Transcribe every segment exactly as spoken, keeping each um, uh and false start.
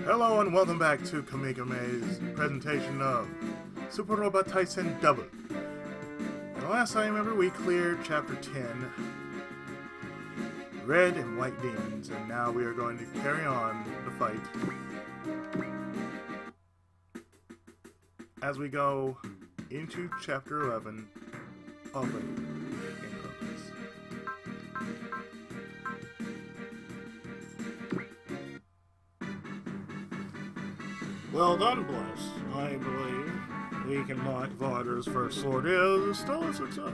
Hello and welcome back to Kamigame's presentation of Super Robot Taisen Double. And last I remember we cleared Chapter ten, Red and White Demons, and now we are going to carry on the fight as we go into Chapter eleven of it in progress. Well done, Bless. I believe we can mark Varder's first sword is a stellar success.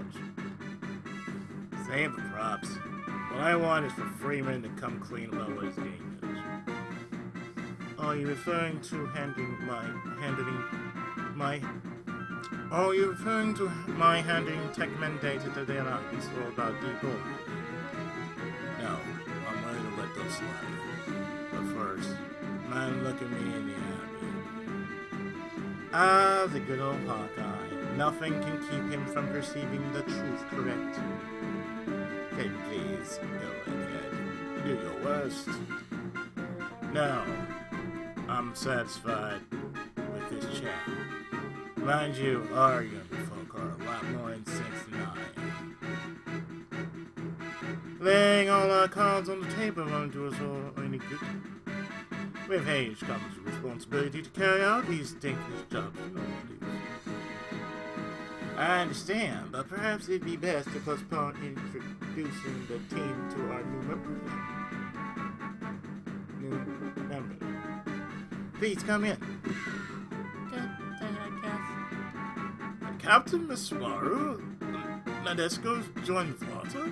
Save the props. What I want is for Freeman to come clean about what his game is. Are you referring to handing my handing my Are you referring to my handing Techman data to the Alliance or about D-Boy? No, I'm ready to let those slide. But first, man, look at me in the eye. Ah, the good old Hawkeye. Nothing can keep him from perceiving the truth, correct? Okay, please, go ahead. Do your worst. No, I'm satisfied with this chat. Mind you, our young folk are a lot more incensed than I am. Laying all our cards on the table won't do us all any good. With age comes the responsibility to carry out these thankless jobs. I understand, but perhaps it'd be best to postpone introducing the team to our new members. New member. Please come in. Captain Mismaru? Nadesco's joined the Flota?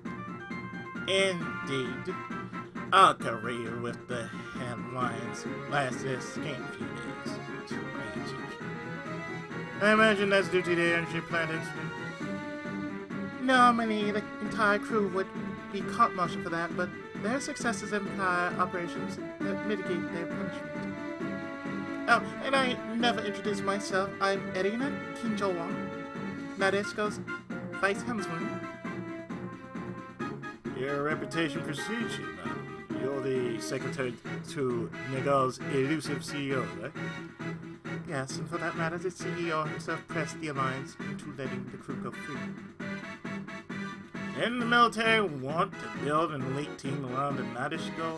Indeed. Our career with the Alliance lasted a scant few days. Tragic. I imagine that's due to the energy plant incident. Normally, the entire crew would be court-martialed for that, but their successes imply operations that mitigate their punishment. Oh, and I never introduced myself. I'm Erina Kinjowa, Nadesco's vice helmsman. Your reputation precedes you, madam. You're the secretary to Nagal's elusive C E O, right? Yes, and for that matter, the C E O himself pressed the Alliance into letting the crew go free. Didn't the military want to build an elite team around the Nadeshiko?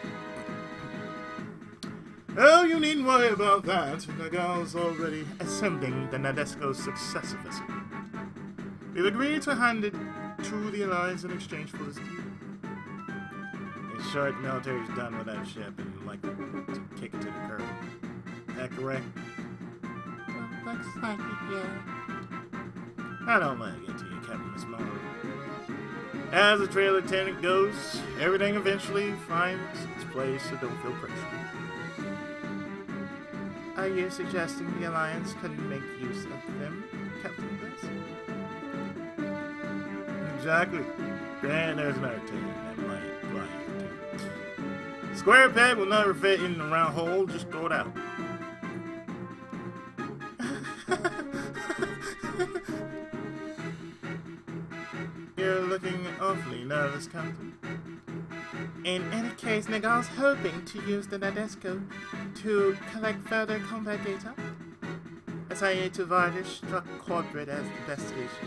Oh, you needn't worry about that. Nagal's already assembling the Nadesco's successor vessel. We've agreed to hand it to the Alliance in exchange for this deal. In short, the military's done with that ship and would like to kick it to the curb. Is that correct? Well, looks like it, yeah. I don't let it get to you, Captain Mismaru. As the trail lieutenant goes, everything eventually finds its place, so don't feel pressure. Are you suggesting the Alliance couldn't make use of them, Captain Bliss? Exactly. And there's another thing that might apply here too. Square peg will never fit in the round hole, just throw it out. You're looking awfully nervous, Captain. In any case, Nagal's hoping to use the Nadesco to collect further combat data. S I A to Varder struck Quadrant as the destination.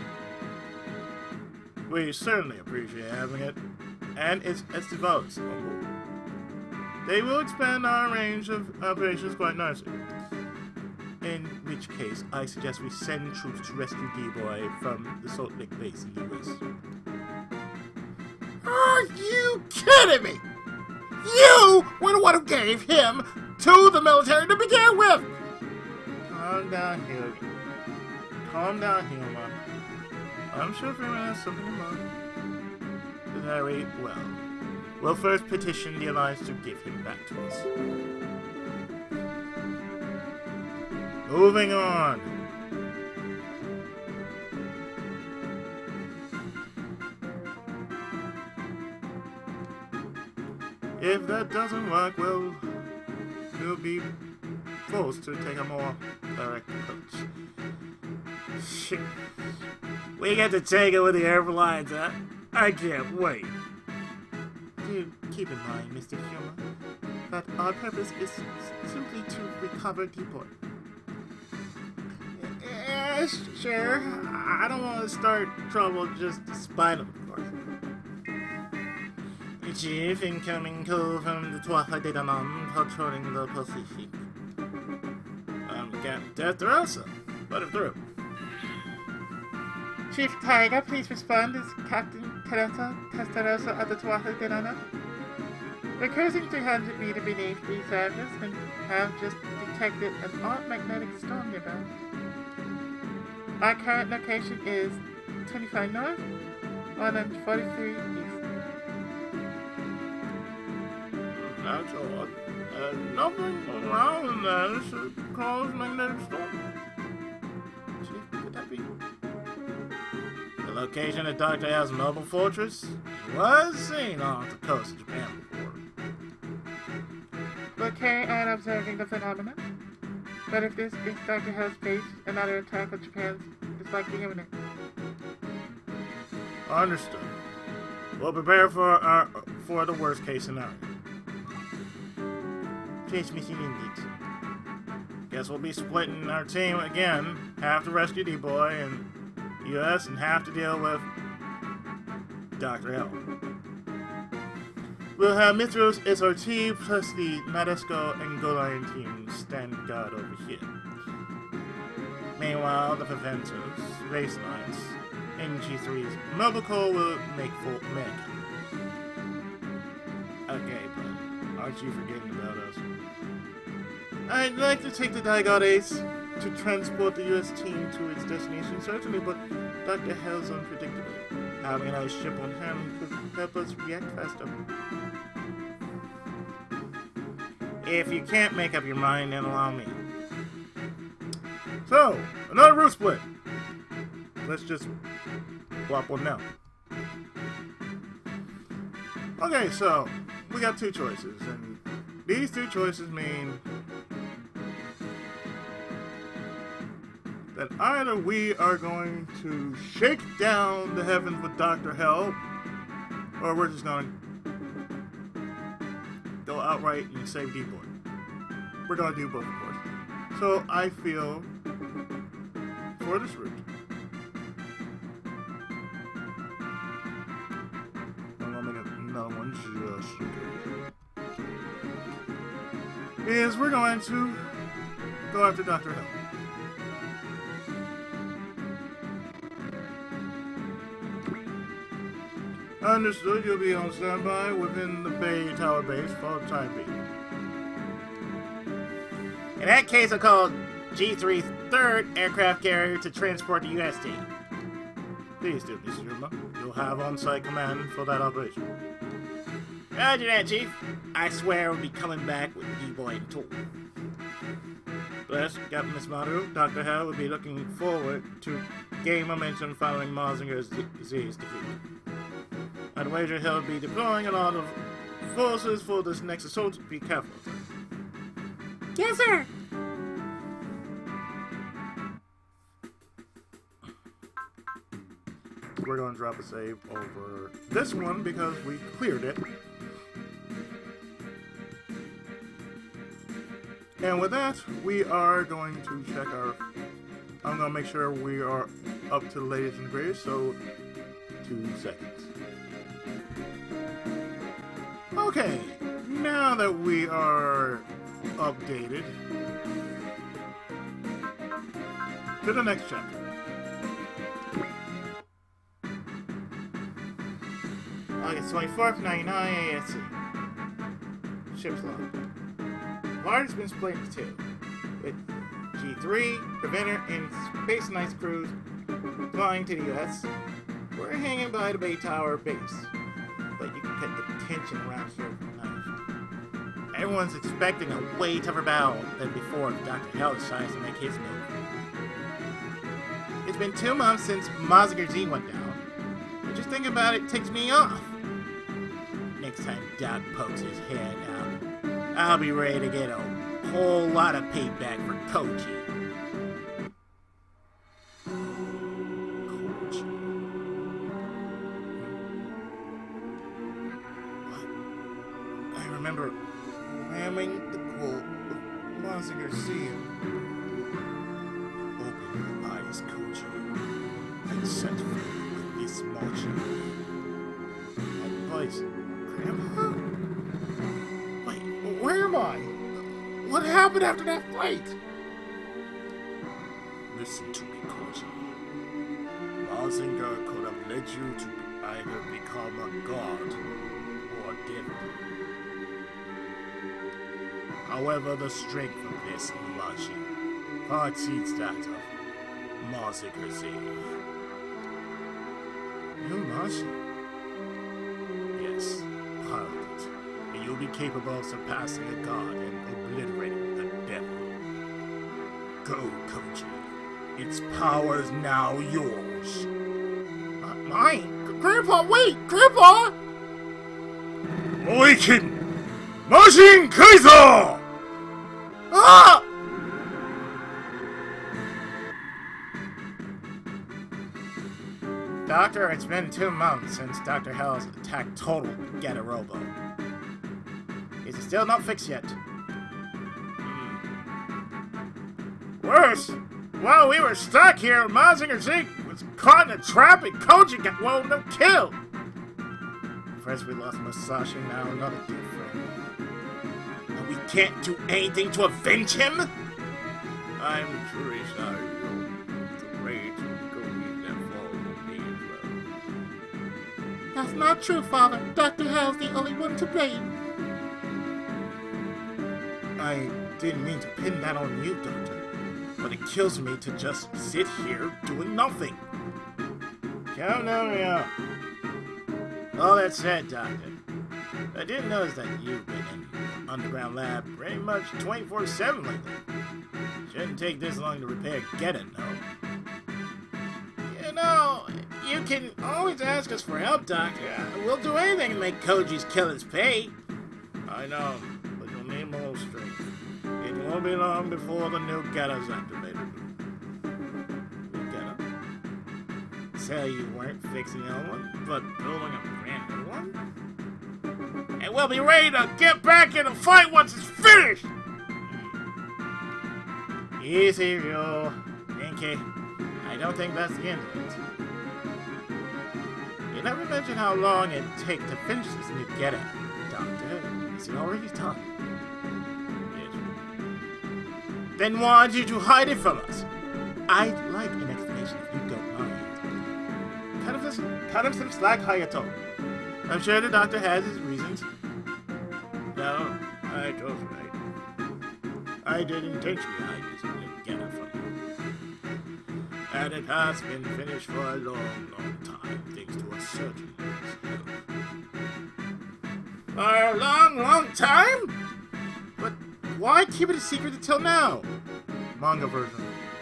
We certainly appreciate having it, and its its devotes on board. They will expand our range of operations quite nicely. In which case, I suggest we send troops to rescue D-Boy from the Salt Lake base in the U S Are you kidding me? You were the one who gave him to the military to begin with! Calm down, Hildy. Calm down, Hilma. I'm sure Freeman has something in mind. Very well. We'll first petition the Alliance to give him back to us. Moving on. If that doesn't work, well, we'll be forced to take a more direct approach. Shit. We get to take it with the Air Alliance, huh? I can't wait. Dude, keep in mind, Mister Humor, that our purpose is simply to recover D-Boy. Yes, sure. I don't want to start trouble just to spite him, of course. Chief, incoming call from the Trois de Danann patrolling the Pacific. I'm Captain Testarossa. Let him through. Chief Tiger, please respond. Is Captain Teresa Testarossa of the Trois de Danann? We're cruising three hundred meters beneath the surface and have just detected an odd magnetic storm nearby. Our current location is twenty-five north, one forty-three east. That's odd. Uh, nothing around there should cause magnetic storm. Chief, could that be? The location of Doctor L's mobile fortress was seen off the coast of Japan before. We're carrying on observing the phenomenon. But if this is Doctor Hell's base, another attack of Japan's is likely imminent. Understood. We'll prepare for our for the worst case scenario. Transmission indeed. Guess we'll be splitting our team again. Half to rescue D-Boy and U S and half to deal with Doctor Hell. We'll have Mithros S R T plus the Nadesco and Golion teams stand guard over here. Meanwhile, the Preventers, Race Knights, and G three's Mobile Core will make full make. Okay, but aren't you forgetting about us? I'd like to take the Daigod Ace to transport the U S team to its destination, certainly, but Doctor Hell's unpredictable. Having another ship on hand could help us react faster. If you can't make up your mind, then allow me. So, another route split. Let's just plop one now. Okay, so we got two choices, and these two choices mean that either we are going to shake down the heavens with Doctor Hell, or we're just going to go outright and save D-Boy. We're going to do both, of course. So I feel for this route, I'm going to make another one just in case, is we're going to go after Doctor Hell. Understood, you'll be on standby within the Bay Tower base for the time being. In that case, I'll call G three's third aircraft carrier to transport the U S team. Please do, Mister Yuma. You'll have on-site command for that operation. Roger that, Chief. I swear we'll be coming back with D-Boy and Tool. Bless, Captain Miss Maru, Doctor Hell will be looking forward to gain momentum following Mazinger's Z's defeat. I'd wager he'll be deploying a lot of forces for this next assault. Be careful. Yes, sir! We're going to drop a save over this one because we cleared it. And with that, we are going to check our... I'm going to make sure we are up to the latest and greatest, so two seconds. Okay, now that we are updated to the next chapter. August twenty-fourth, ninety-nine A S C. Ship's log. Large has been split into two, with G three, Preventer, and Space Knights crews flying to the U S. We're hanging by the Bay Tower base, but you can cut the tension around here from knife. Everyone's expecting a way tougher battle than before if Doctor Hell decides to make his move. It's been two months since Mazinger Z went down, but just thinking about it ticks me off. Next time Doc pokes his head out, I'll be ready to get a whole lot of payback for Koji. Koji. What? remember ramming the quote with Monsignor Seal. Open your eyes, Koji, and set forth with this marching. That voice, Grandpa? Wait, where am I? What happened after that fight? Listen to me, Koji. Mazinger could have led you to either become a god or a devil. However, the strength of this Mumashi far exceeds that of Mazinger Z. Mumashi? Yes, pilot it, and you'll be capable of surpassing a god and obliterating the devil. Go, Koji. Its power is now yours. Not mine. Grandpa, wait! Grandpa! Awaken! Majin Kaiser! Ah! Doctor, it's been two months since Doctor Hell's attacked Total Getter Robo. Is it still not fixed yet? Worse! While we were stuck here, Mazinger Z was caught in a trap and Koji got wound up killed! First we lost Musashi, now another dear friend. And we can't do anything to avenge him? I'm truly sorry. The rage will go in that fall will be as well. That's not true, Father. Doctor Hell's the only one to blame. I didn't mean to pin that on you, Doctor. But it kills me to just sit here doing nothing. Count me out. All that said, Doctor, I did notice that you've been in the underground lab pretty much twenty-four seven lately. Shouldn't take this long to repair Geddon, no? You know, you can always ask us for help, Doctor. We'll do anything to make Koji's killers pay. I know, but you'll need more strength. It won't be long before the new Getta's activated. New Getta? So you weren't fixing the old one, but building a brand new one? And we'll be ready to get back in the fight once it's finished! Easy, Ryo. Yankee. I don't think that's the end of it. You never mentioned how long it'd take to finish this new Getta, Doctor. Is it already done? Then why did you hide it from us? I'd like an explanation if you don't mind. Cut him some, cut him some slack, Hayato. I'm sure the doctor has his reasons. No, I told you right. I did intentionally hide this new Getta from you. And it has been finished for a long, long time, thanks to a certain help. For a long, long time? But why keep it a secret until now? Manga version.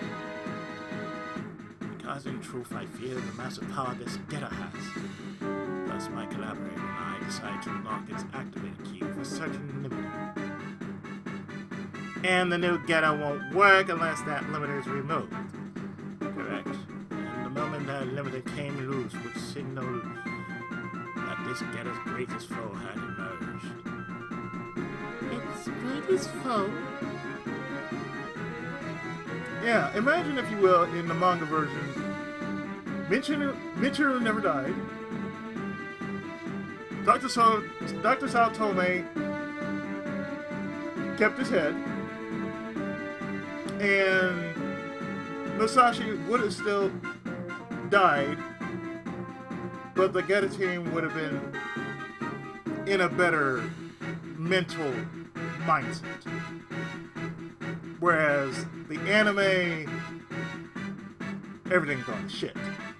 Because in truth I feel the massive power this Getta has. Thus my collaborator and I decided to unlock its activated key with a certain limiter. And the new Getta won't work unless that limiter is removed. Correct. And the moment that limiter came loose would signal that this Getta's greatest foe had emerged. Its greatest foe? Yeah, imagine, if you will, in the manga version, Michiru, Michiru never died. Doctor Sao, Doctor Sao Tome kept his head, and Musashi would have still died, but the Getta team would have been in a better mental mindset. Whereas the anime, everything's gone to shit.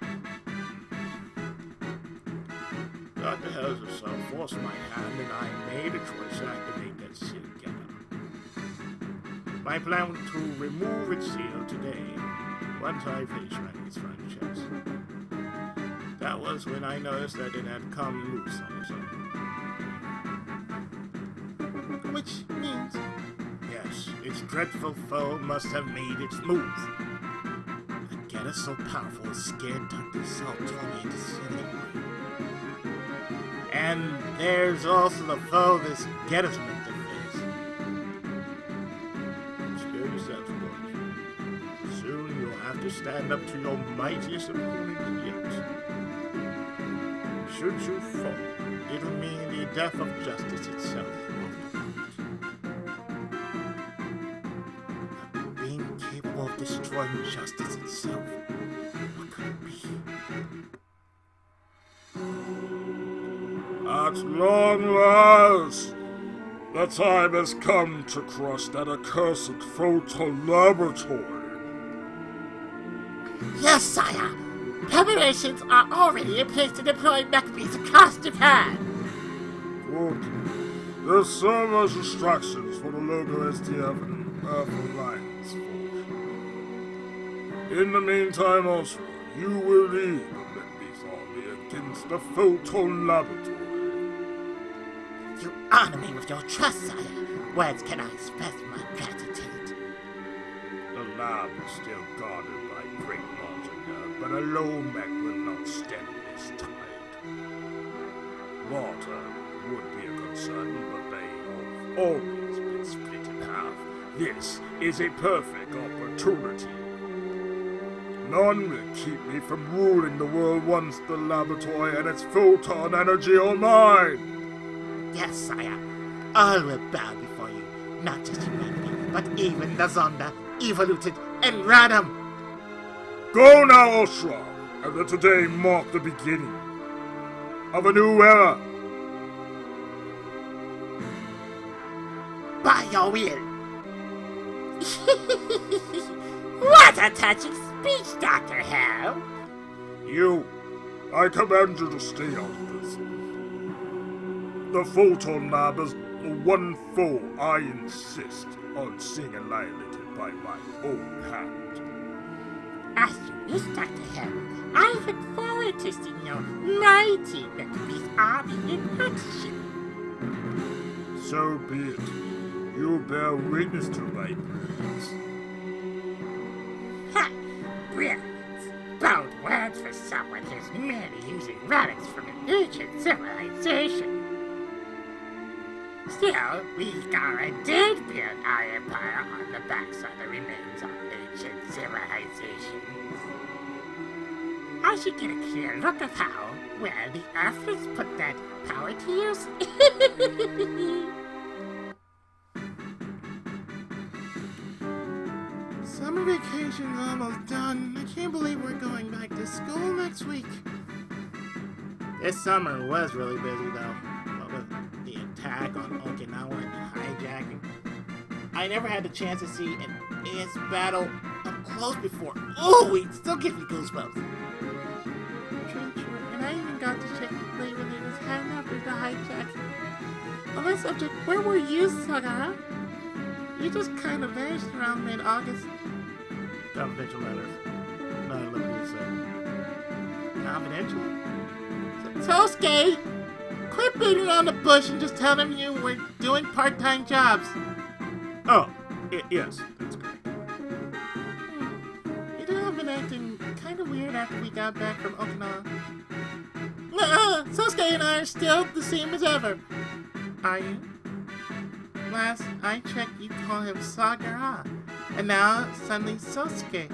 Doctor Hell's forced my hand, and I made a choice to activate that seal Getta. My plan was to remove its seal today, once I finished writing its final checks. That was when I noticed that it had come loose on its own. Which means, yes, its dreadful foe must have made its move. The Getta so powerful it scared Doctor Sao Tome into sending me. And there's also the foe this Gettysman to face. Spare yourselves, boys. Soon you'll have to stand up to your mightiest opponent yet. Should you fall, it'll mean the death of justice itself. Being capable of destroying justice itself. What could it be? At long last, the time has come to crush that accursed Photon Laboratory. Yes, sire. Preparations are already in place to deploy MechBees across Japan. Good. This serves as instructions for the local S T F and Earth Alliance force. In the meantime, also, you will lead the MechBees army against the Photon Laboratory. You honor me with your trust, sire. Words cannot express my gratitude. The lab is still guarded by great margin, but a low mech will not stem this tide. Water would be a concern, but they have always been split in half. This is a perfect opportunity. None will keep me from ruling the world once the laboratory and its photon energy are mine. Yes, sire. All will bow before you. Not just humanity, but even the Zonda, Evoluted, and Radam. Go now, Oshra, and let today mark the beginning of a new era. By your will. What a touching speech, Doctor Hell. You, I command you to stay out of this. The Photon Lab is the one foe I insist on seeing annihilated by my own hand. As you wish, Doctor Hell. I look forward to seeing your mighty MechBees army in action. So be it. You bear witness to my brilliance. Ha! Brilliance. Bold words for someone who's merely using relics from an ancient civilization. Still, we Gara did build our empire on the backs of the remains of ancient civilizations. I should get a clear look of how, well, the Earthlings put that power to use. Summer vacation's almost done. I can't believe we're going back to school next week. This summer was really busy, though. What with the attack on Okinawa and the hijacking. I never had the chance to see an A S battle up close before. Oh, it still gives me goosebumps. True, true. And I even got to check Lady Lena's hand after the hijacking. On that subject, where were you, Saga? You just kind of vanished around mid-August. Confidential matters. Not at liberty to say. Confidential? Sosuke! Quit beating around the bush and just tell them you were doing part-time jobs. Oh, y yes, that's correct. Hmm. You know, I've been acting kind of weird after we got back from Okinawa. Uh, Sosuke and I are still the same as ever. Are you? Last I checked, you call him Sagara, and now suddenly Sosuke.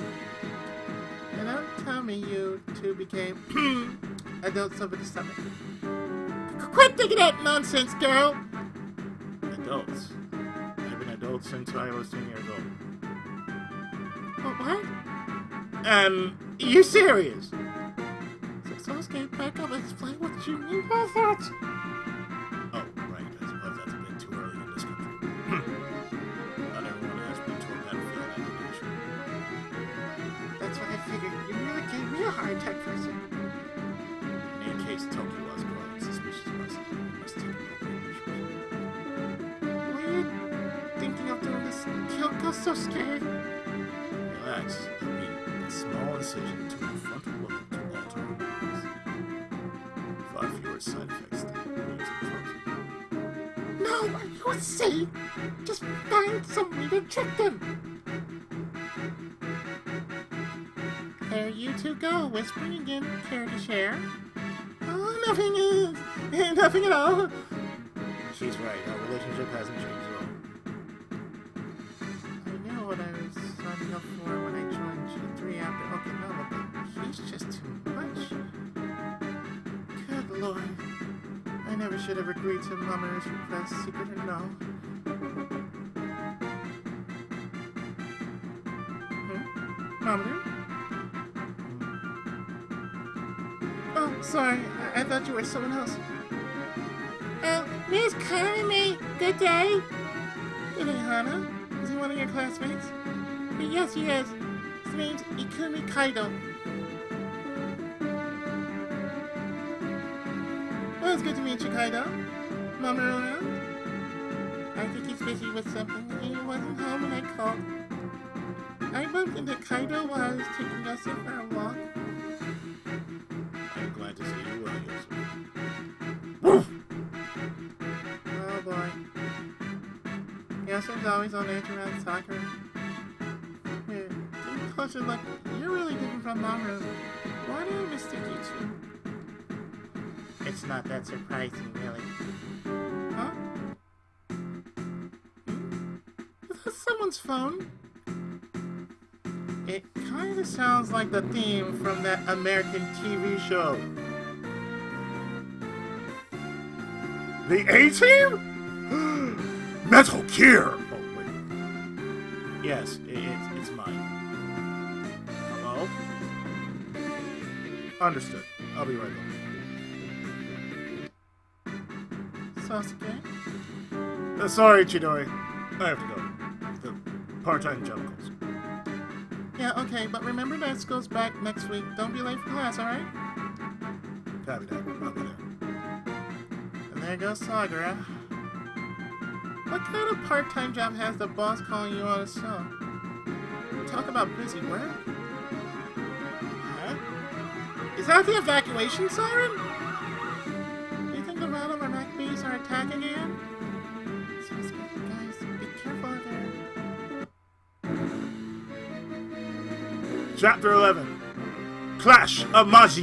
And don't tell me you two became adults over the summer. Quit thinking that nonsense, girl! Adults. I've been adult since I was ten years old. Oh, what? Um, you serious? So Sosuke, back up and explain what you mean by that. Oh, right. I suppose that's a bit too early in this country. Not everyone has been to a battlefield at the nation. That's what I figured. You really gave me a hard time for a second. In any case, Tokyo was growing suspicious of us. We must take appropriate measures. Why are you thinking of doing this? Kyoko Sosuke? Relax. I mean, a small incision to the frontal lobe to alter remains. Far fewer side effects than using drugs. No, are you insane? Just find some way to trick them. There you two go, whispering again. Care to share? Oh, nothing is. Nothing at all. She's right. Our relationship hasn't changed at all. I know what I was signing up for when I joined G three after Okinawa, but he's just too much. Good lord. I never should have agreed to Mamoru's request, secret or no. Hmm? Mamoru? Oh, sorry. I, I thought you were someone else. Uh, Miss Karame, good day. Good day, Hana. Is he one of your classmates? Uh, yes, he is. His name's Ikumi Kaido. Well, it's good to meet you, Kaido. Mamoru around? I think he's busy with something. He wasn't home when I called. I bumped into Kaido while I was taking us in for a walk. I'm glad to see you well, Yosu. Oh boy. Yosu's always on edge around Sakura. Here, take a closer look. You're really different from Mamoru. Why do I mistake you two? It's not that surprising, really. Huh? Hmm? Is that someone's phone? It kinda sounds like the theme from that American T V show. The A-Team? Metal Gear! Oh, wait. Yes, it, it's, it's mine. Hello? Understood. I'll be right back. Sasuke? Uh, sorry, Chidori. I have to go. The part-time job calls. Yeah, okay, but remember that goes back next week. Don't be late for class, alright? Copy that. I'll be there. And there goes Sakura. What kind of part-time job has the boss calling you on a show? Talk about busy work? Huh? Is that the evacuation siren? Do you think the Rana or Mac Bees are attacking again? Sasuke, guys, be careful out there. Chapter eleven. Clash of Maji.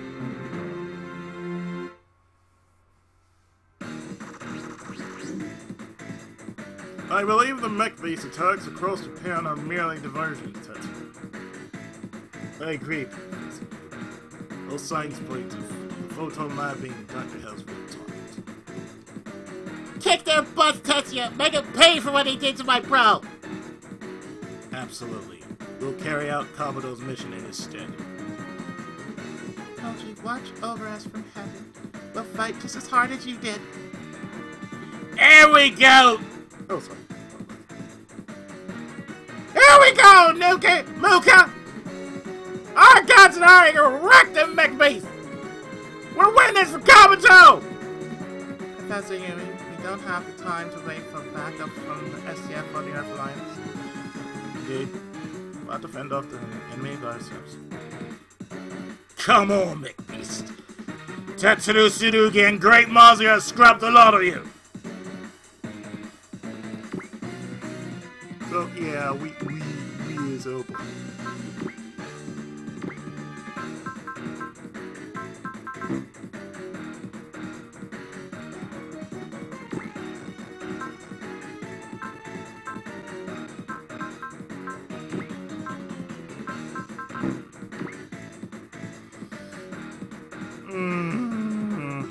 I believe the mech-based attacks across Japan are merely diversions, Tetsu. I agree. Those signs point to photon mapping Doctor Hellsville taught. Kick their butts, Tetsuya! Make them pay for what they did to my bro! Absolutely. We'll carry out Kabuto's mission in his stead. Told you, watch over us from heaven. We'll fight just as hard as you did. Here we go! Oh, sorry. Here we go, Nuka! Muka! Our gods and I are gonna wreck them mech beasts! We're winning this for Kabuto! Professor Yui, we don't have the time to wait for backup from the S D F or the Earth Alliance. Indeed. We'll have to fend off the enemy by ourselves. Come on, McBeast. Tetsuru Tsurugi and Great Mazi have scrubbed a lot of you. So, yeah, we, we, we is open. Mm.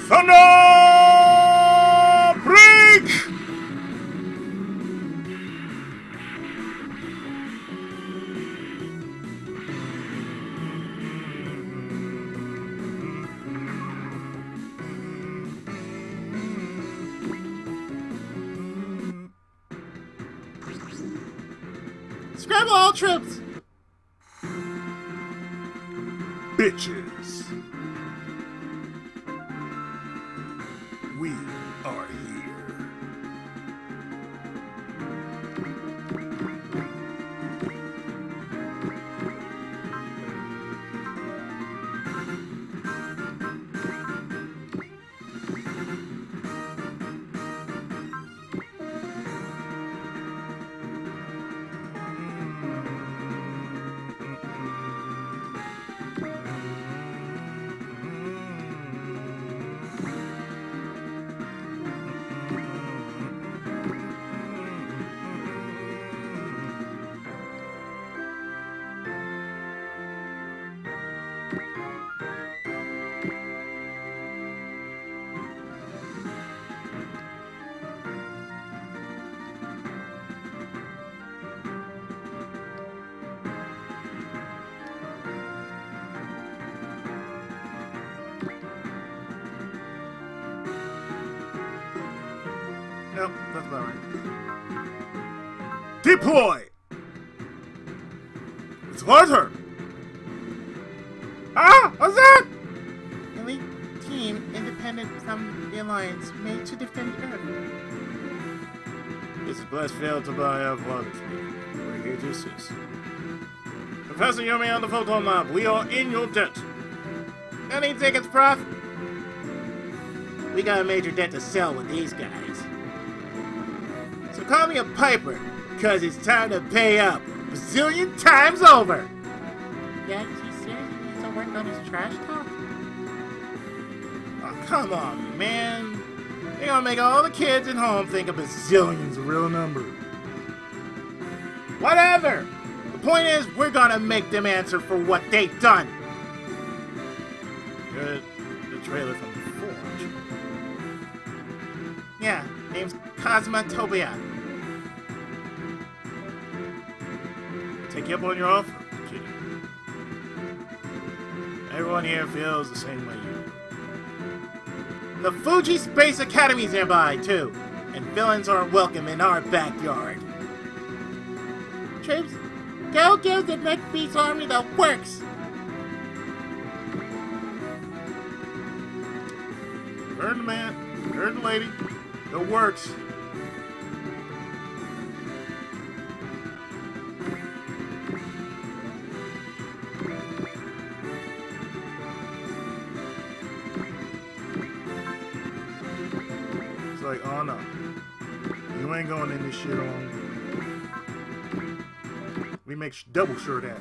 Thunder Break! Scramble all troops! Bitches. We are here. Nope, that's about right. Deploy! It's my turn! Ah! What's that? Elite team, independent from the Alliance, made to defend Earth. This is Blessfield Tobiah Water speaking. We're here to assist. Professor Yumi on the Photon Lab, we are in your debt. Any tickets, Prof? We got a major debt to sell with these guys. So call me a piper, cause it's time to pay up. Bazillion times over! Yeah, he seriously needs to work on his trash talk? Oh, come on, man. They're gonna make all the kids at home think a bazillion's a real number. Whatever! The point is, we're gonna make them answer for what they've done. Good. The trailer from the Forge. Yeah, name's Cosmotopia. Take you up on your offer, kid. Everyone here feels the same way you do. The Fuji Space Academy's nearby, too. And villains aren't welcome in our backyard. Troops, go give the Neck Beast Army the works! Heard the man, heard the lady. The works. It's like, oh no. You ain't going in this shit on. We make sh double sure of that.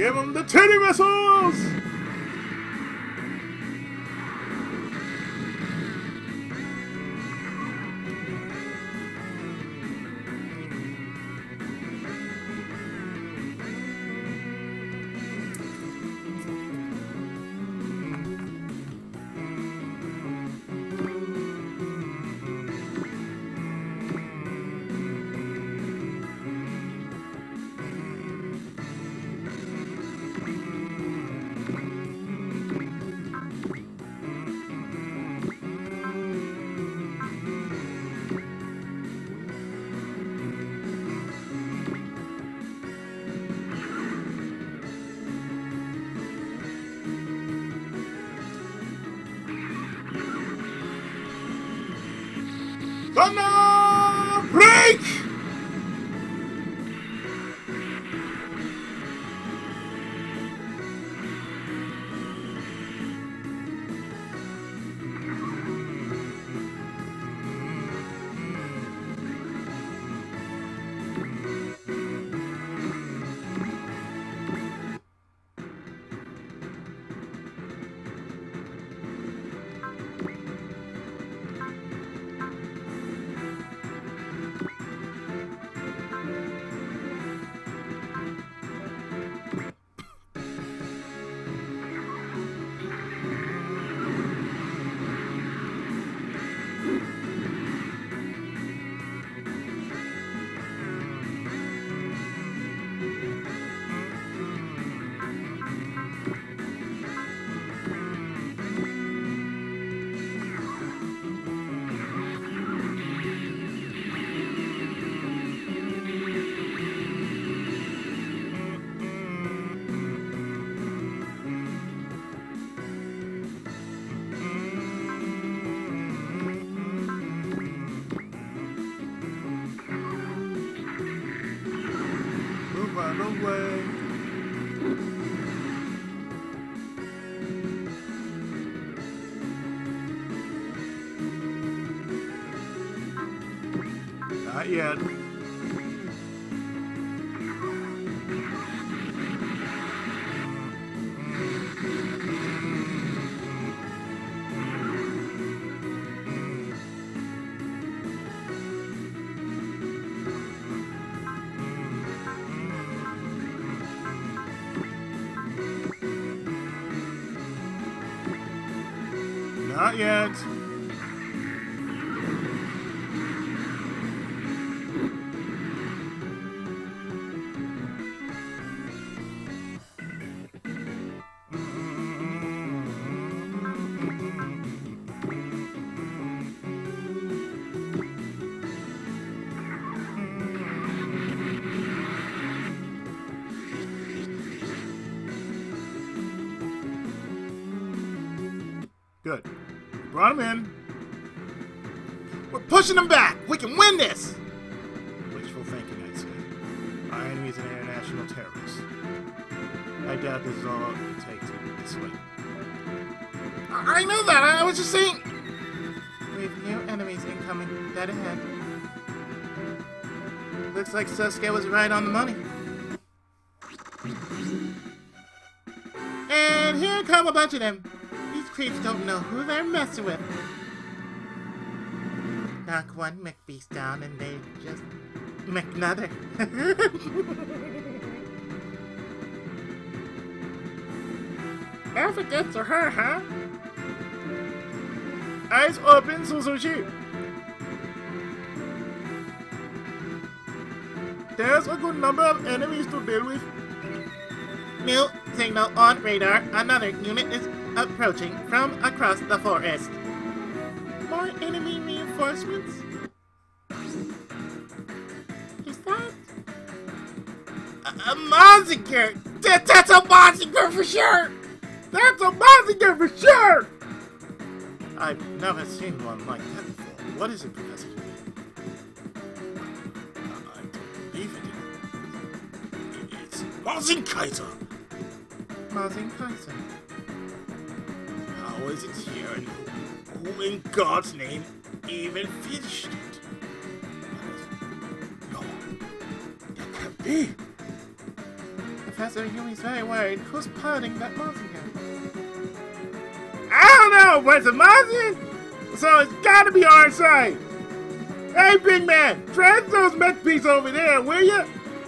Give him the titty missiles! Thunder break! Run away. Not yet. Not yet. Good. Brought him in. We're pushing them back. We can win this. Wishful thinking, I'd say. Our enemy's an international terrorist. I doubt this is all it takes to dissuade. I, I know that. I, I was just saying. We have new enemies incoming. Dead ahead. Looks like Sasuke was right on the money. And here come a bunch of them. Creeps don't know who they're messing with. Knock one McBeast down and they just McNother. Never get to her, huh? Eyes open, Suzuki. There's a good number of enemies to deal with. New signal on radar. Another unit is approaching from across the forest. More enemy reinforcements? Is that a, a Mazinger? That, that's a Mazinger for sure! That's a Mazinger for sure! I've never seen one like that before. What is it, Professor? I don't believe it. It's Mazinkaiser! Mazinkaiser. How is it here, and who in God's name even finished it? No, that can't be. Professor Yumi's very worried. Who's piloting that Martian gun? I don't know, but it's a Martian, so it's gotta be our side. Hey, big man, trans those mech pieces over there, will ya?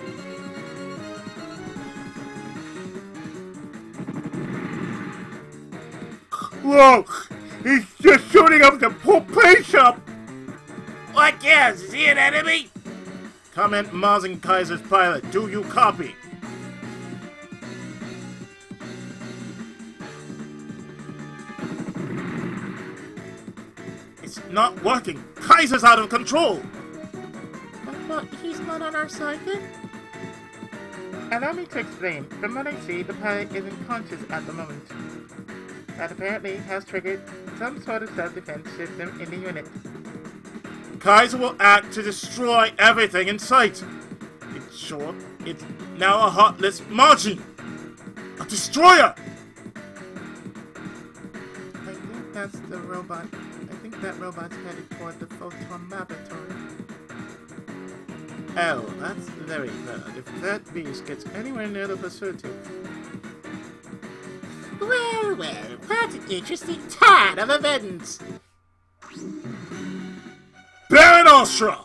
Whoa, he's just shooting up the poor paint shop. What gives? Is he an enemy? Comment Marzen Kaiser's pilot. Do you copy? It's not working. Kaiser's out of control. But he's not on our side then? Allow me to explain. From what I see, the pilot isn't conscious at the moment. That apparently has triggered some sort of self-defense system in the unit. Kaiser will act to destroy everything in sight. It's short. It's now a heartless Margin. A destroyer! I think that's the robot. I think that robot's headed toward the Photon Laboratory. Oh, that's very bad. If that beast gets anywhere near the facility... Well, well, what an interesting turn of events! Baron Ostra!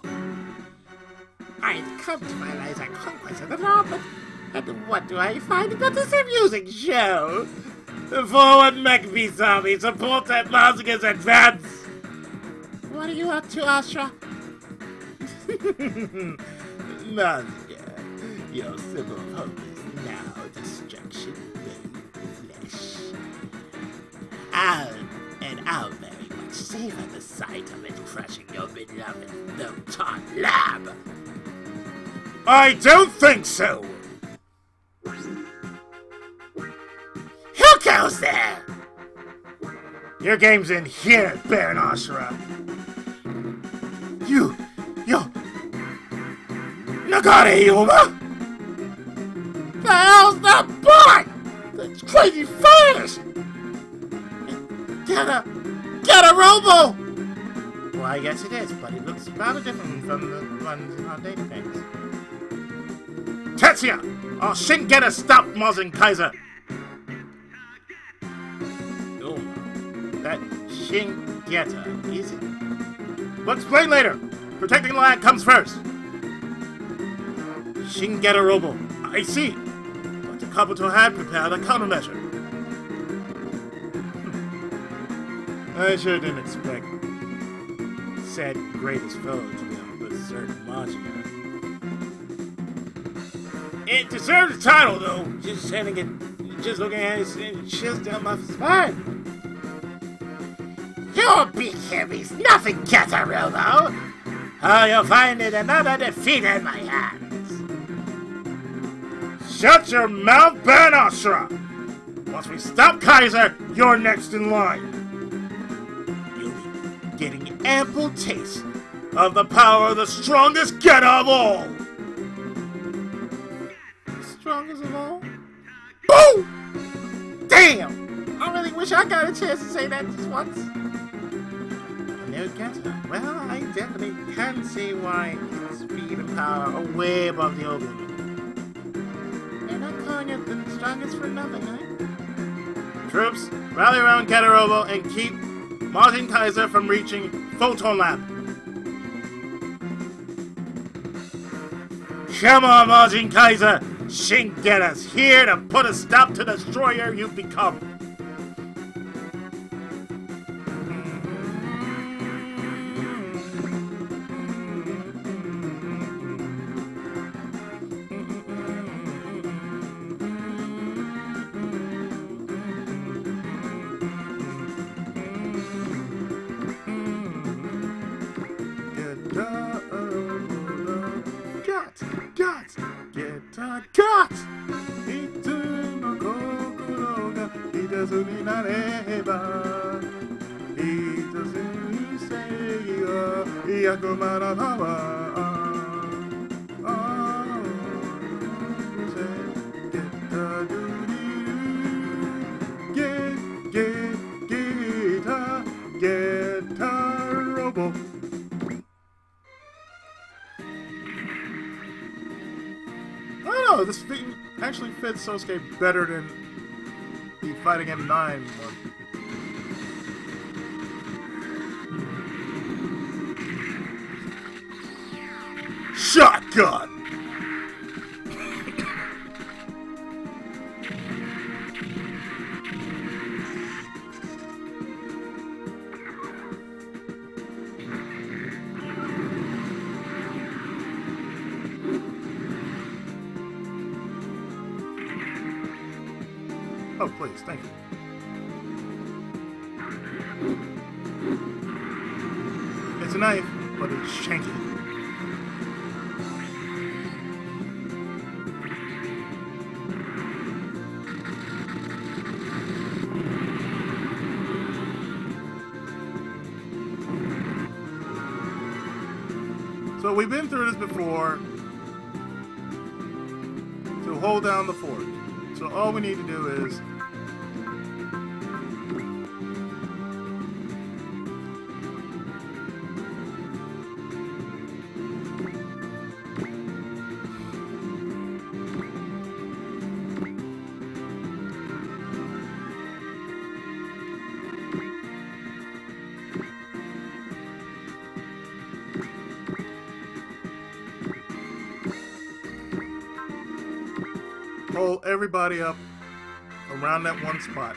I've come to realize our conquest of the North, and what do I find but this amusing show? The forward mech beast army support that Mazica's advance! What are you up to, Astra? Mazica, your symbol of hope is now destruction made flesh. I'll, and I'll very much savor the sight of it crushing your beloved Photon Lab. I don't think so! Who goes there? Your game's in here, Baron Ashura. You, you, Nagare Yoma? The hell's that boy? That's crazy fast! Get a, get a robo! Well, I guess it is, but it looks rather different from the ones in our database. Tetsuya! Or Shingeta stop Marzen Kaiser! Oh, that Shingeta, is it? We'll explain later! Protecting the land comes first! Shingeta Robo, I see! But the Kabuto had prepared a countermeasure. Hmm. I sure didn't expect said greatest foe to be a berserk Majima. It deserves a title, though. Just sending it, just looking at it, and chills down my spine. Your big heavy's nothing, Katarobo. Oh, you'll find it another defeat in my hands. Shut your mouth, Baron Ashura! Once we stop Kaiser, you're next in line. You'll be getting ample taste of the power of the strongest Geta of all. Strongest of all? Boom! Damn! I really wish I got a chance to say that just once. A new Geta? Well, I definitely can see why its speed and power are way above the old one. They're not calling it the strongest for nothing, eh? Troops, rally around Katarobo and keep Marzen Kaiser from reaching Photon Lab. Come on, Marzen Kaiser! Shingeta's here to put a stop to the destroyer you've become. Cut! いつも心が一つになれば一つに正義が役まなパワー Get, get, guitar, guitar robo. Oh, this thing actually fits Sosuke better than the Fighting M nine one. Shotgun! Oh, please, thank you. It's a knife, but it's shanky. So we've been through this before to hold down the fort. So all we need to do is pull everybody up around that one spot.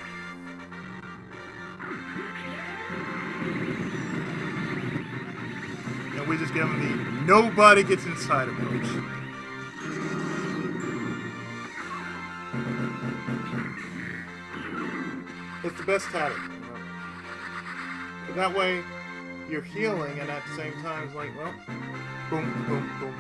And we just give them the nobody gets inside approach. It's the best tactic. You know? But that way, you're healing, and at the same time, it's like, well, boom, boom, boom.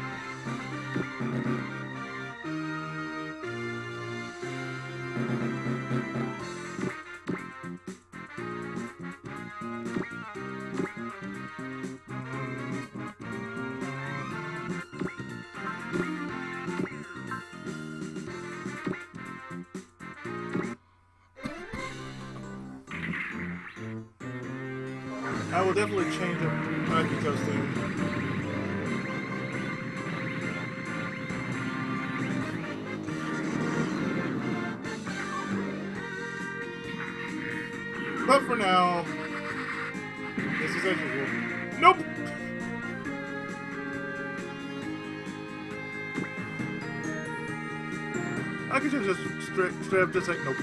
I will definitely change up Akito's theme. But for now, this is as usual. Nope! Akito just straight, straight up just like, nope.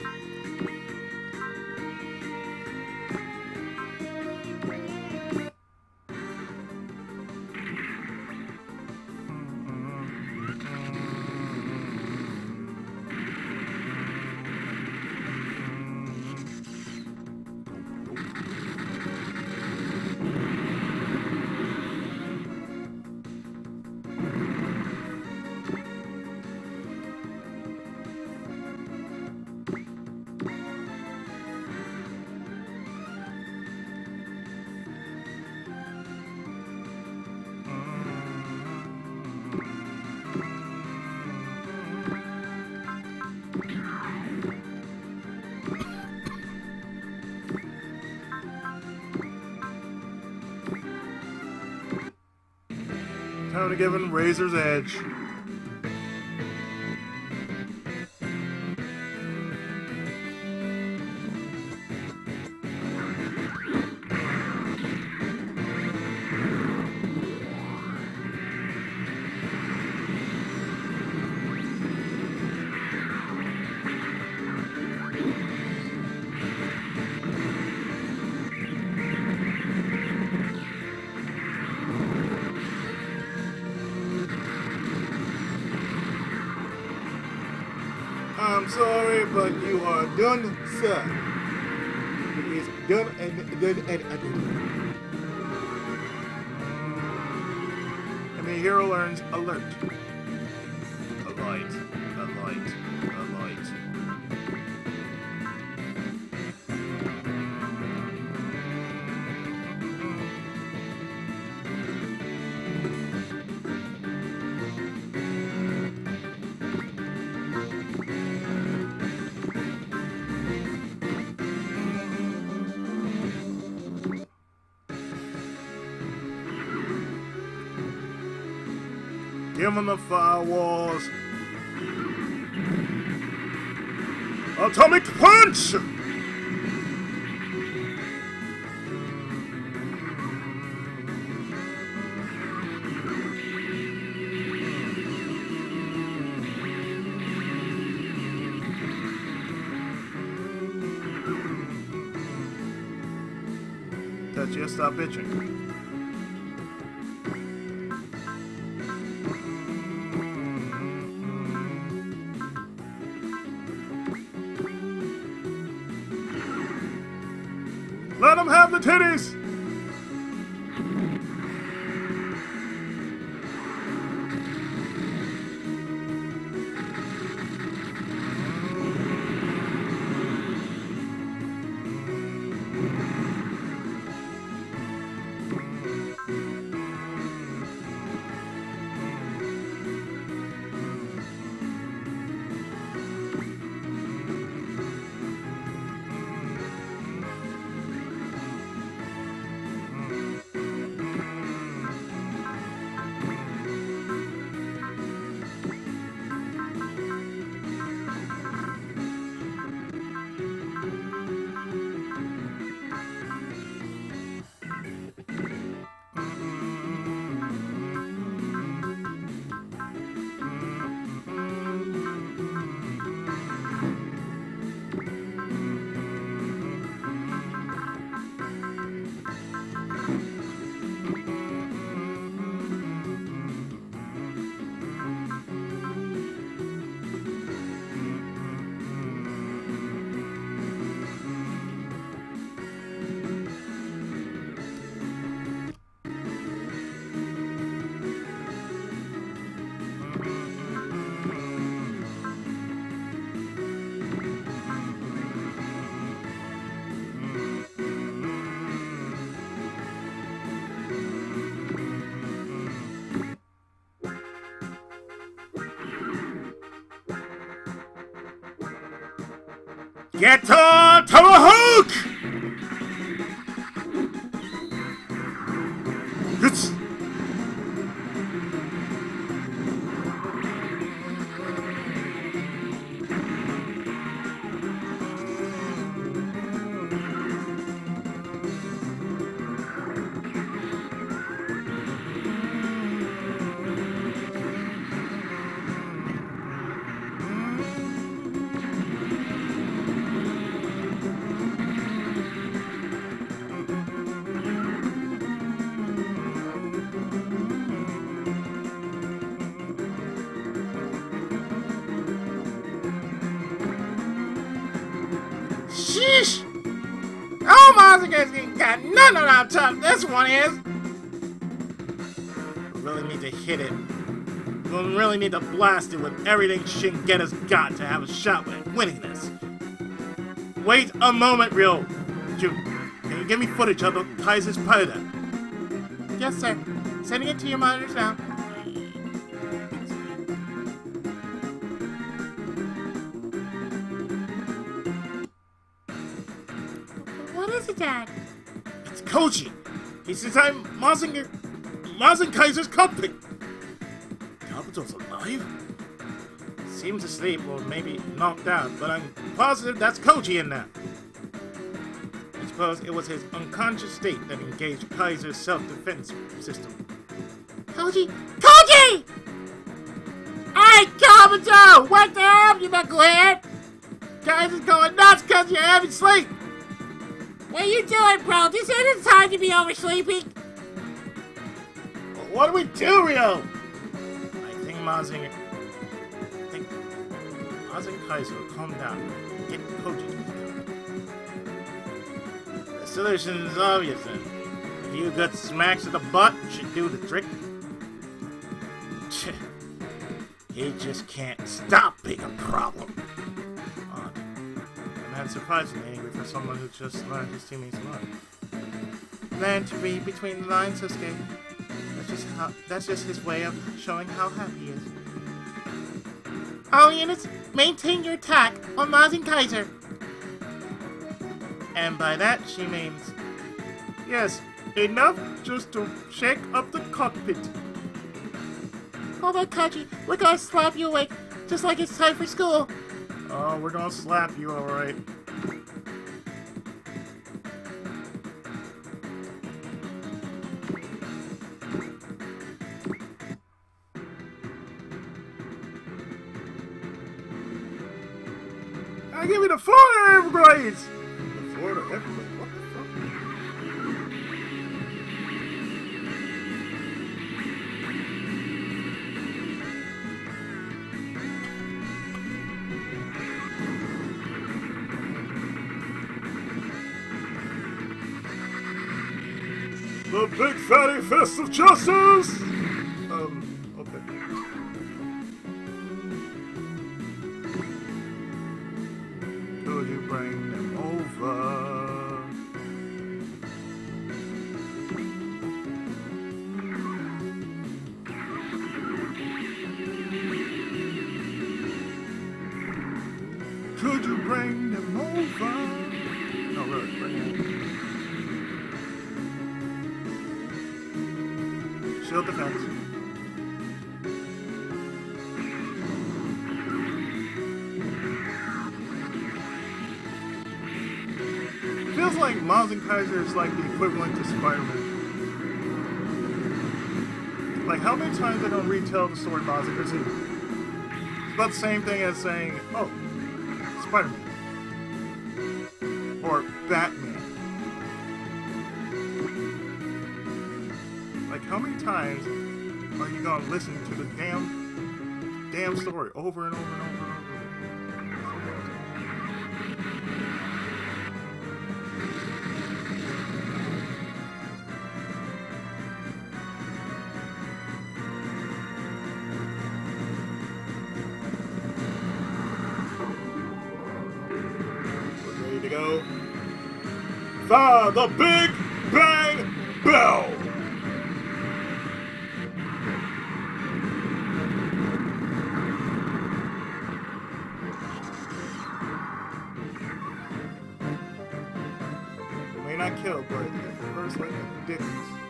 Time to give him Razor's Edge. I'm sorry, but you are done, sir. It is done and done and done. And the hero learns alert. A light, a light, a light. Give them the firewalls. Atomic Punch! Tetsuya, stop bitching. Let him have the titties! Get on Tomahawk! It's... Sheesh! Oh, Mazinger's ain't got none of how tough this one is! We really need to hit it. We really need to blast it with everything Shingetta's got to have a shot at winning this. Wait a moment, Ryo. Can you give me footage of the Kaiser's powder? Yes, sir. Sending it to your monitors now. What is it, Dad? It's Koji. He says I'm Mazinger... Mazen Kaiser's cockpit. Kabuto's alive? Seems asleep or maybe knocked out, but I'm positive that's Koji in there. I suppose it was his unconscious state that engaged Kaiser's self-defense system. Koji! Koji! Hey, Kabuto! Wake up, you knucklehead! Kaiser's going nuts because you're having sleep! What are you doing, bro? This ain't the time to be oversleeping! What do we do, Ryo? I think Mazinger... I think... Mazinger Kaiser will calm down and get Koji to pick up. The solution is obvious then. A few good smacks to the butt should do the trick. He just can't stop being a problem. Odd. And that's surprisingly angry for someone who just learned his teammates love. Learn to read between the lines, Sosuke. That's just how. That's just his way of showing how happy he is. All units, maintain your attack on Mazen Kaiser. And by that she means, yes, enough just to shake up the cockpit. Hold on, Kaji. We're gonna slap you awake, just like it's time for school. Oh, we're gonna slap you, alright. I give me the Florida Everglades! The Florida Everglades? What the fuck? The Big Fatty Fist of Justice! Um, okay. Could you bring them over? Could you bring them over? No, really, bring them. Shield defense. It feels like Miles and Kaiser is like the equivalent to Spider-Man. Like, how many times are they gonna retell the story of Miles and Kaiser? It's about the same thing as saying, oh, Spider-Man. Or Batman. Like, how many times are you gonna listen to the damn, damn story over and over and over and over? We're ready to go. Fire the Big Bang Bell! Not kill, but first let me dick.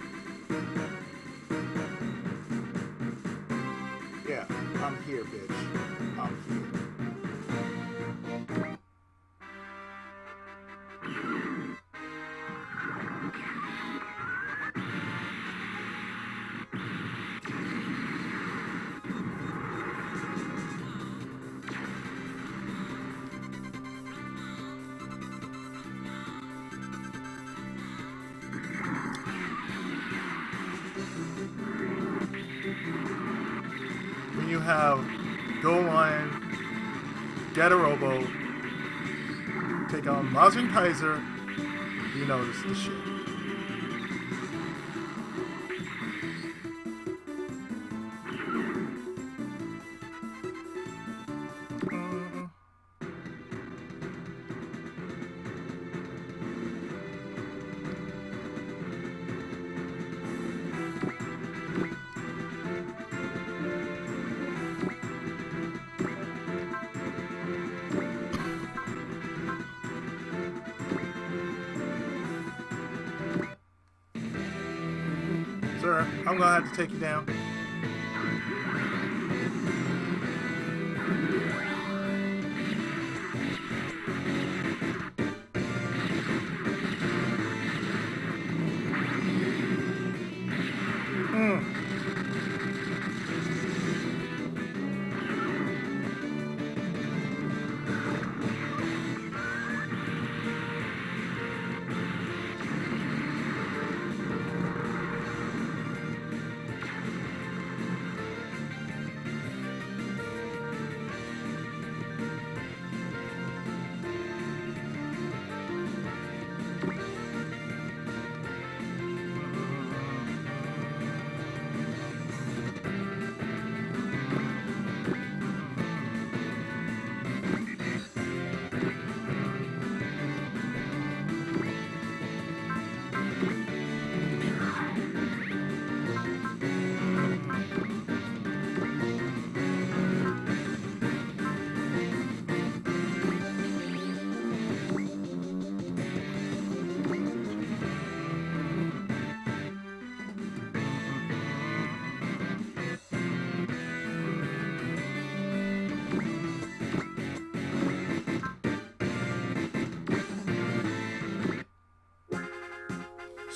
Yeah, I'm here, bitch. I'm here. You have Go Lion, get a Robo, take on Mazin Kaiser, you notice the shit. Sir, I'm gonna have to take you down. Mm.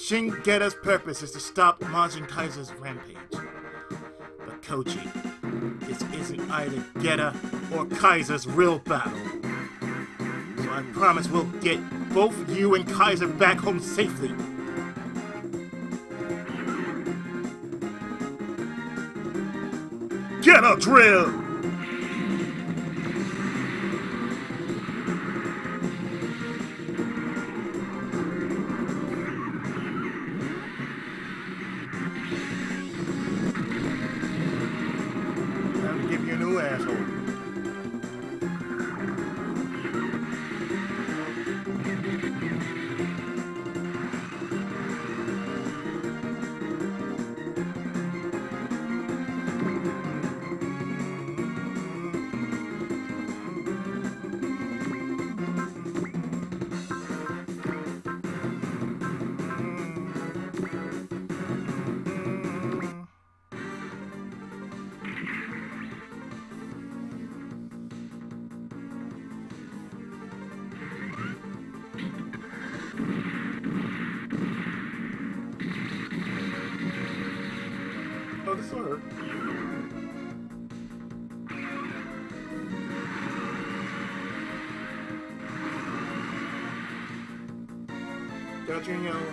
Shingetta's purpose is to stop Majin Kaiser's rampage. But Koji, this isn't either Geta or Kaiser's real battle. So I promise we'll get both you and Kaiser back home safely. Get a drill! Oh, this will hurt. Got you in yellow.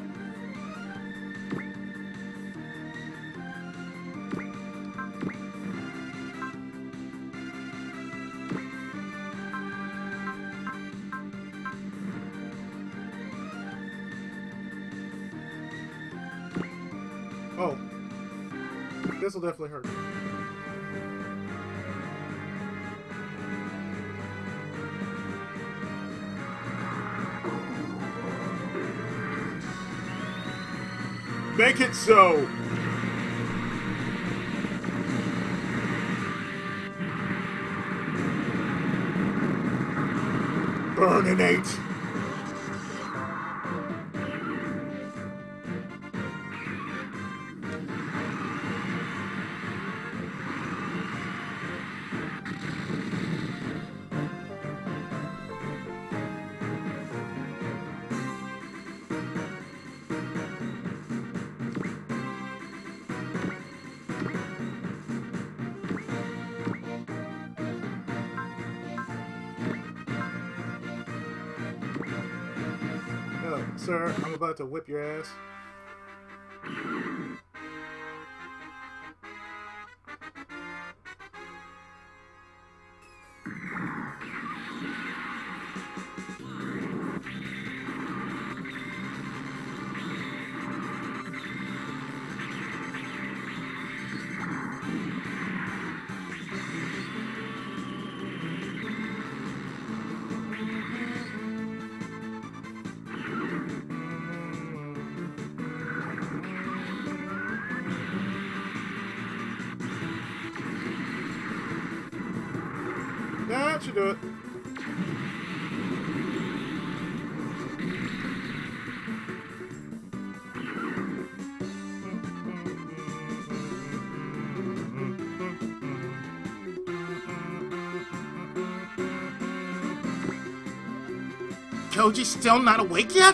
Oh. This will definitely hurt. Make it so! Burninate! Sir, I'm about to whip your ass. That should do it. Koji's still not awake yet?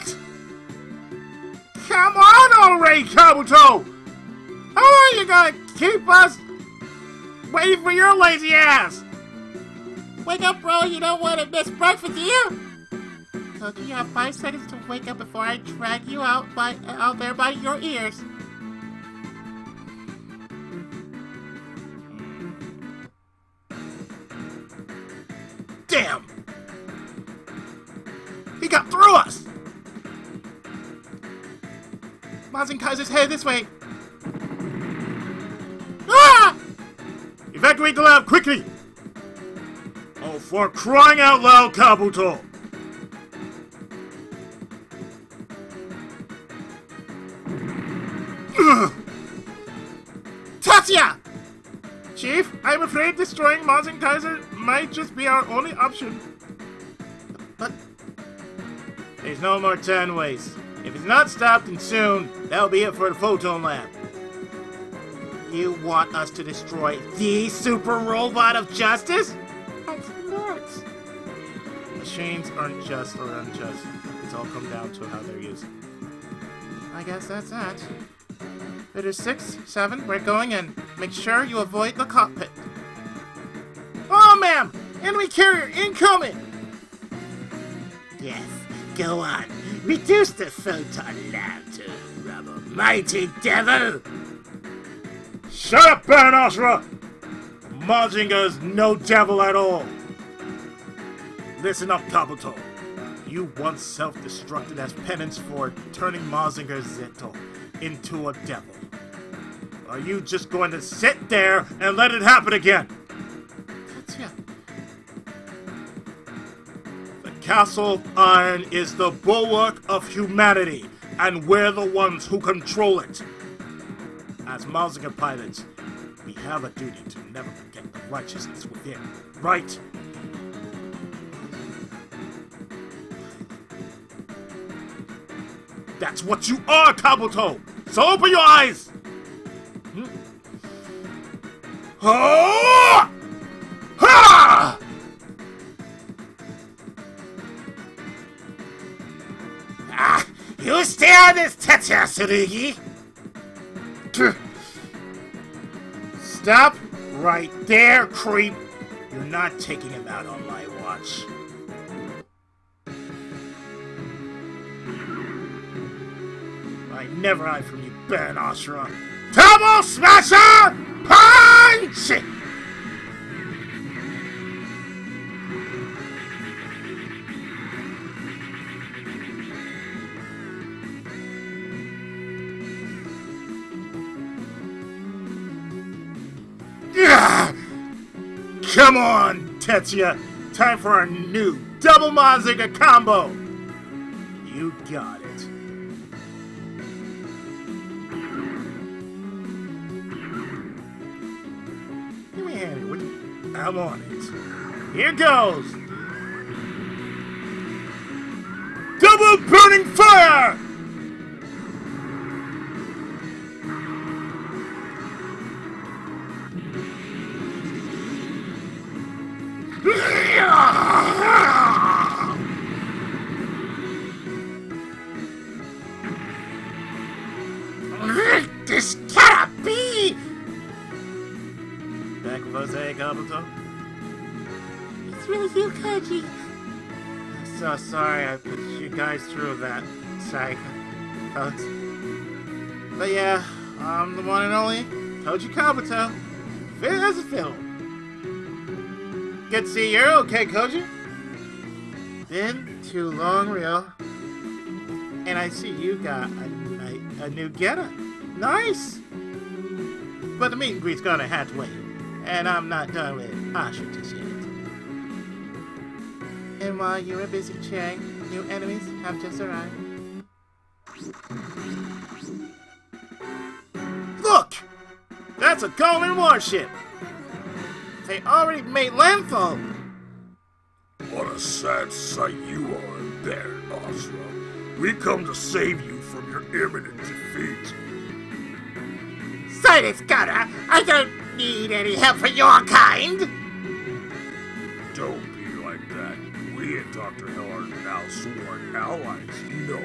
Come on already, Kabuto! How long are you gonna keep us waiting for your lazy ass? Wake up, bro! You don't want to miss breakfast, do you? Koji, you have five seconds to wake up before I drag you out by out there by your ears. Damn! He got through us! Majin Kaiser's headed this way. Ah! Evacuate the lab, quickly! Oh, for crying out loud, Kabuto! Ugh. Tatsuya! Chief, I'm afraid destroying Majin Kaiser might just be our only option. But there's no more time waste. If it's not stopped and soon, that'll be it for the Photon Lab. You want us to destroy the super robot of justice? That's nuts. Machines aren't just or unjust. It's all come down to how they're used. I guess that's that. It is six, seven, we're going in. Make sure you avoid the cockpit. Oh, ma'am! Enemy carrier incoming! Yes, go on. Reduce the photon lab to rubber, mighty devil! Shut up, Baron Ashura! Mazinga's no devil at all! Listen up, Kabuto. You once self-destructed as penance for turning Mazinger Z into a devil. Are you just going to sit there and let it happen again? Tetsuya. The Castle of Iron is the bulwark of humanity, and we're the ones who control it. As Mazinger pilots, we have a duty to never forget the righteousness within, right? That's what you are, Kabuto! So open your eyes! Hmm. Oh! Ha! Ah, you stay on this, Tetsuya Tsurugi! Stop right there, creep! You're not taking him out on my watch. I never hide from you, Baron Ashura. Turbo Smasher! Punch! Yeah! Come on, Tetsuya. Time for our new Double Mazinger combo. You got it. I'm on it. Here goes! Double burning fire! This cannot be! Back with us, eh, Kabuto? It's really you, Koji. I'm so sorry I put you guys through that. Sorry, folks. But yeah, I'm the one and only Koji Kabuto. Fit as a fiddle. Good to see you're okay, Koji. Been too long, real. And I see you got a, a new getup. Nice! But the meet and greet's gonna have to wait. And I'm not done with Ashura just yet. And while you were busy cheering, new enemies have just arrived. Look! That's a Golden warship! They already made landfall! What a sad sight you are, Baron Ashura. We come to save you from your imminent defeat. Silence, Gara! I don't need any help from your kind! Don't be like that. We and Doctor Hell are now sworn allies, no?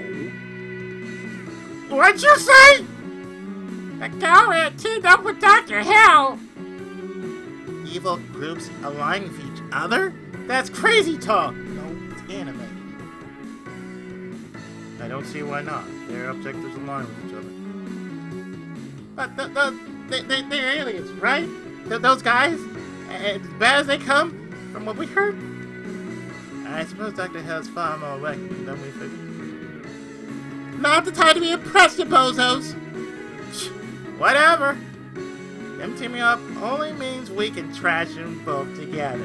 What'd you say? The Gara teamed up with Doctor Hell! Evil groups aligning with each other? That's crazy talk! No, it's anime. I don't see why not. Their objectives align with each other. But the, the, they, they, they're aliens, right? Th those guys? As bad as they come, from what we heard? I suppose Doctor Hell's far more reckoned than we figured. Not the time to be impressed, you bozos! Whatever! Them teaming up only means we can trash them both together.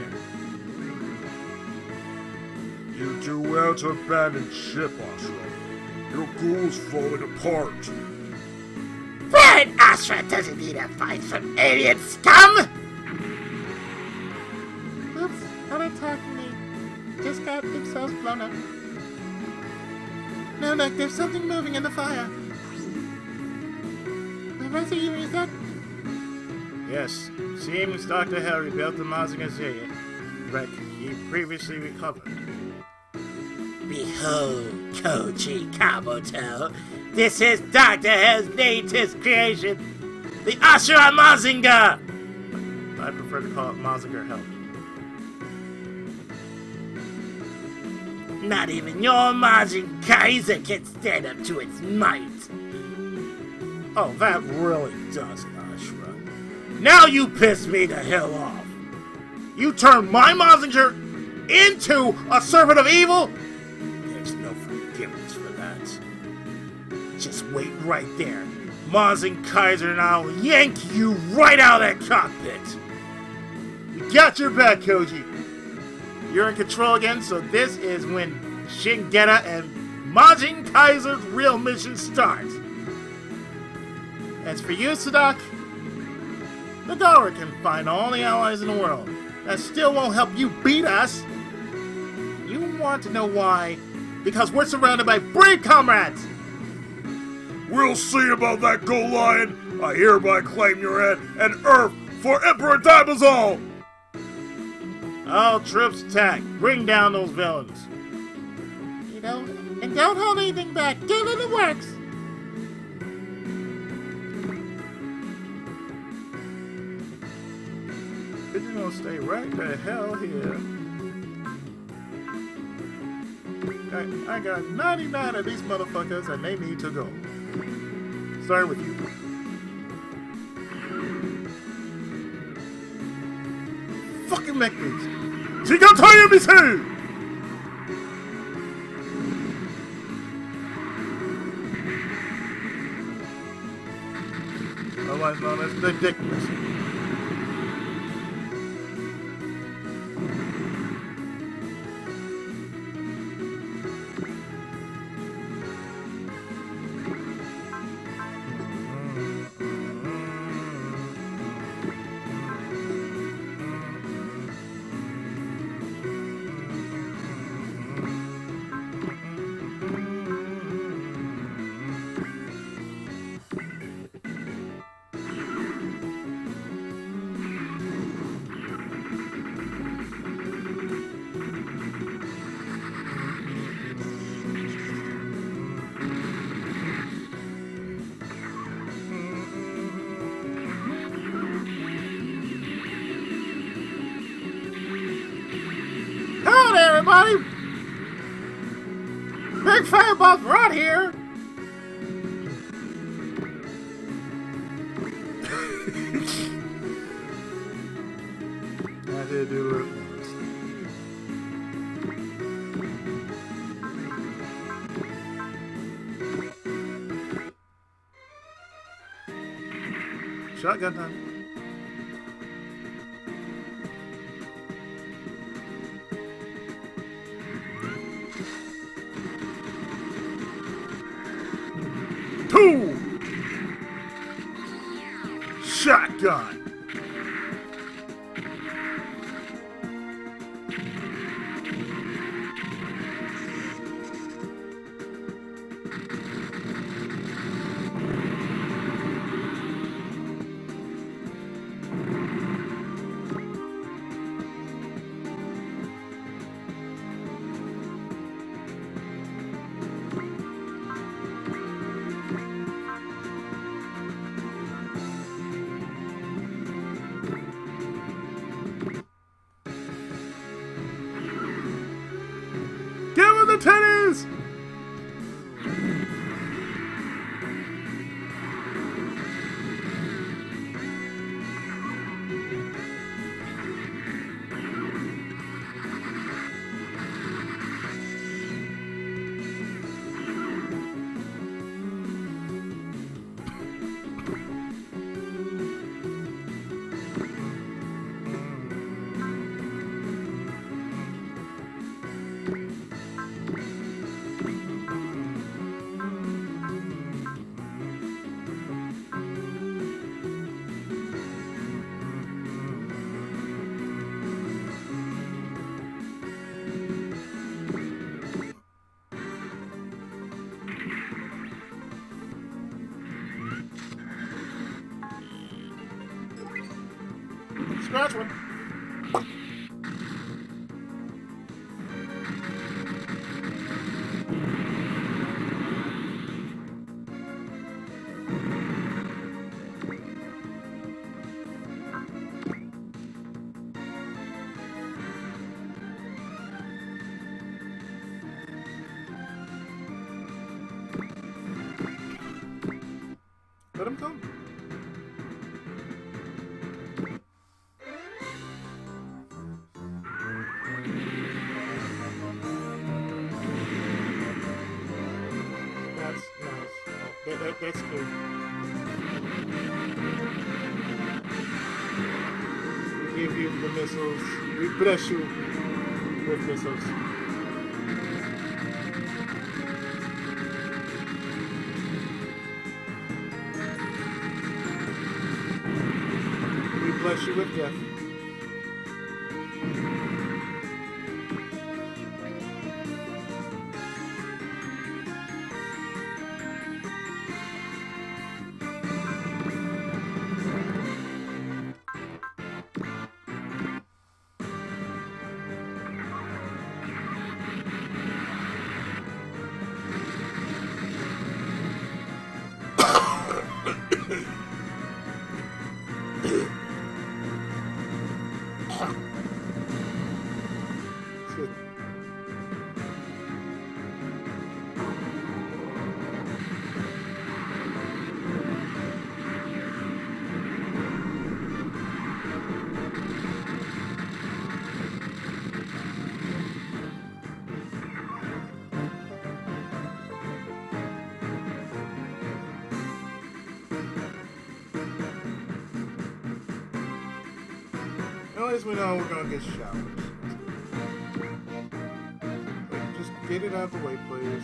You do well to abandon ship, Ashura. Your ghoul's falling apart. Baron Ashura doesn't need a fight from alien scum! Oops, not attacking me. Just got themselves blown up. No, look, there's something moving in the fire. The rest of you, is that? Yes, seems Doctor Hell rebuilt the Mazinger Z wreck he previously recovered. Behold, Koji Kabuto, this is Doctor Hell's latest creation, the Ashura Mazinger! I prefer to call it Mazinger Hell. Not even your Majin Kaiser can stand up to its might. Oh, that really does it, Ashura. Now you piss me the hell off. You turned my Mazinger into a servant of evil? There's no forgiveness for that. Just wait right there. Mazin Kaiser and I will yank you right out of that cockpit. You got your back, Koji. You're in control again, so this is when Shingeta and Majin Kaiser's real mission starts. As for you, Sadak, the Dora can find all the allies in the world. That still won't help you beat us. You want to know why? Because we're surrounded by brave comrades. We'll see about that, Go Lion. I hereby claim your head and Earth for Emperor Daimazol. All troops attack. Bring down those villains. You know, and don't hold anything back. Get in the works. You're gonna stay right the hell here. I, I got ninety-nine of these motherfuckers and they need to go. Start with you. Fucking mech beats. Chikataya Misu! Otherwise known as the Dick Missile. Everybody! Big Firebuff right here! I did do it once. Shotgun time. Two! Shotgun! Tennis! Scratch one. Let him come. That's nice. That, that, that's good. We give you the missiles. We bless you with missiles. We bless you with death. At least we know we're gonna get showers. Like, just get it out of the way, please.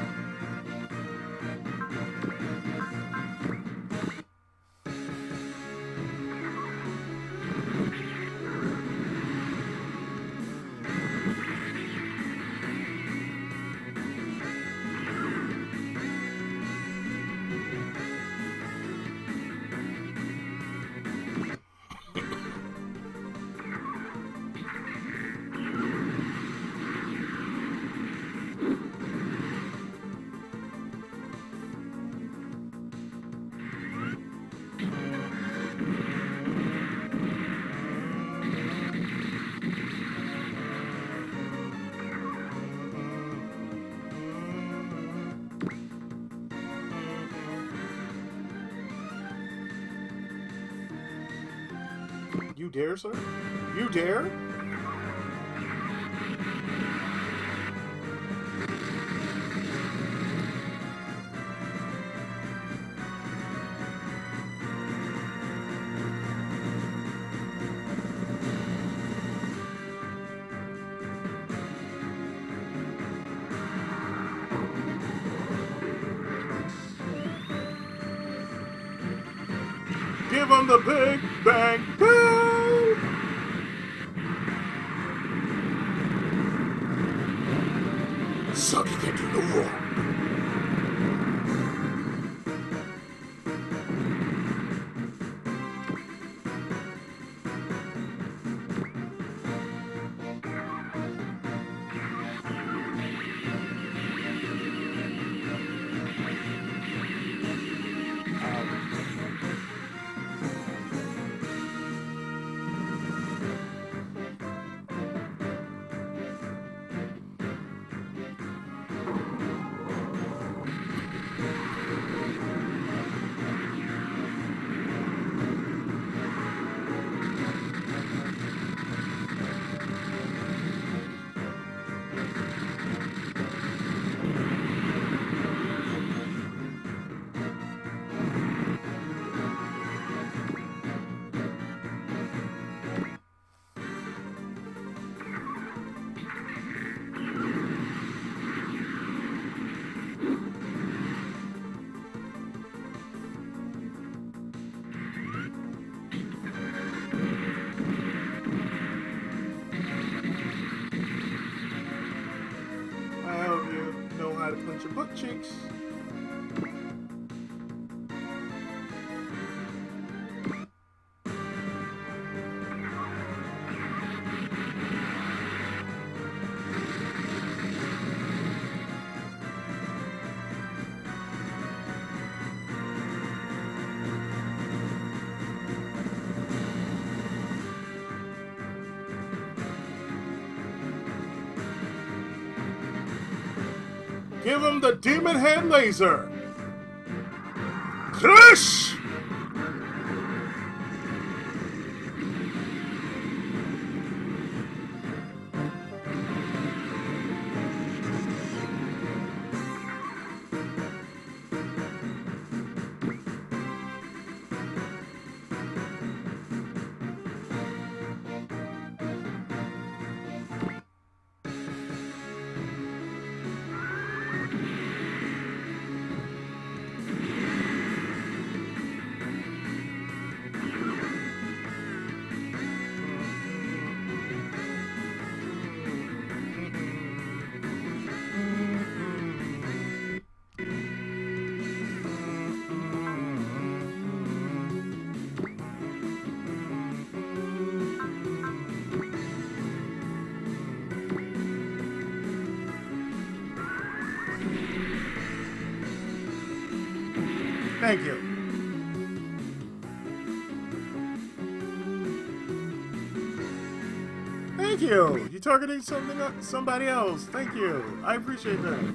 You dare, sir? You dare? Give him the big bang boom! Sucky can do no wrong. How to clench your butt cheeks. Give him the demon head laser. Crush! Thank you. Thank you. You're targeting something, somebody else. Thank you. I appreciate that.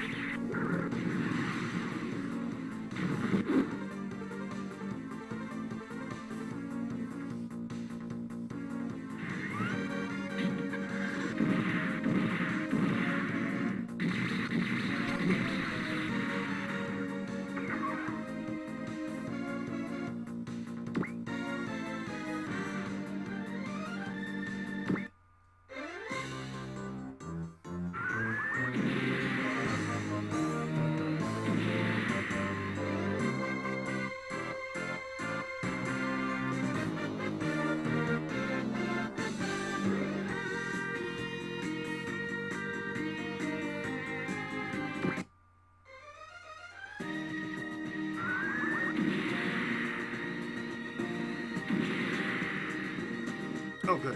Oh, good.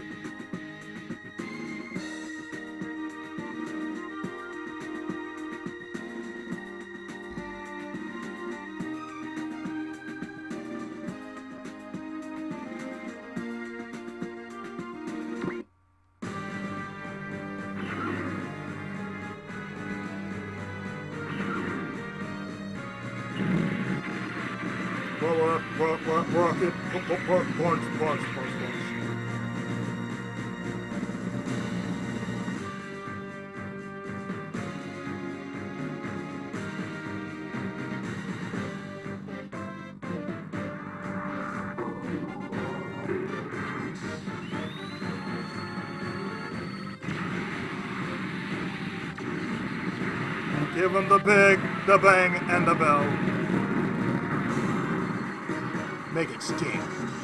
Work, work, work, work it. Work, work, work, punch, punch, punch, punch. Give him the big, the bang, and the bell. Make it sting.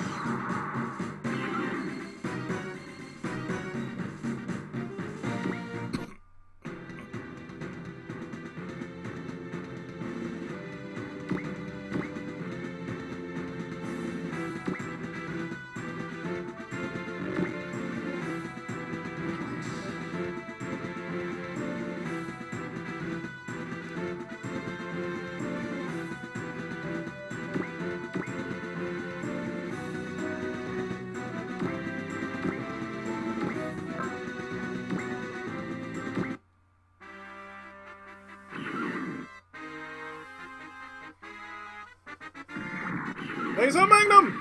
Laser Magnum!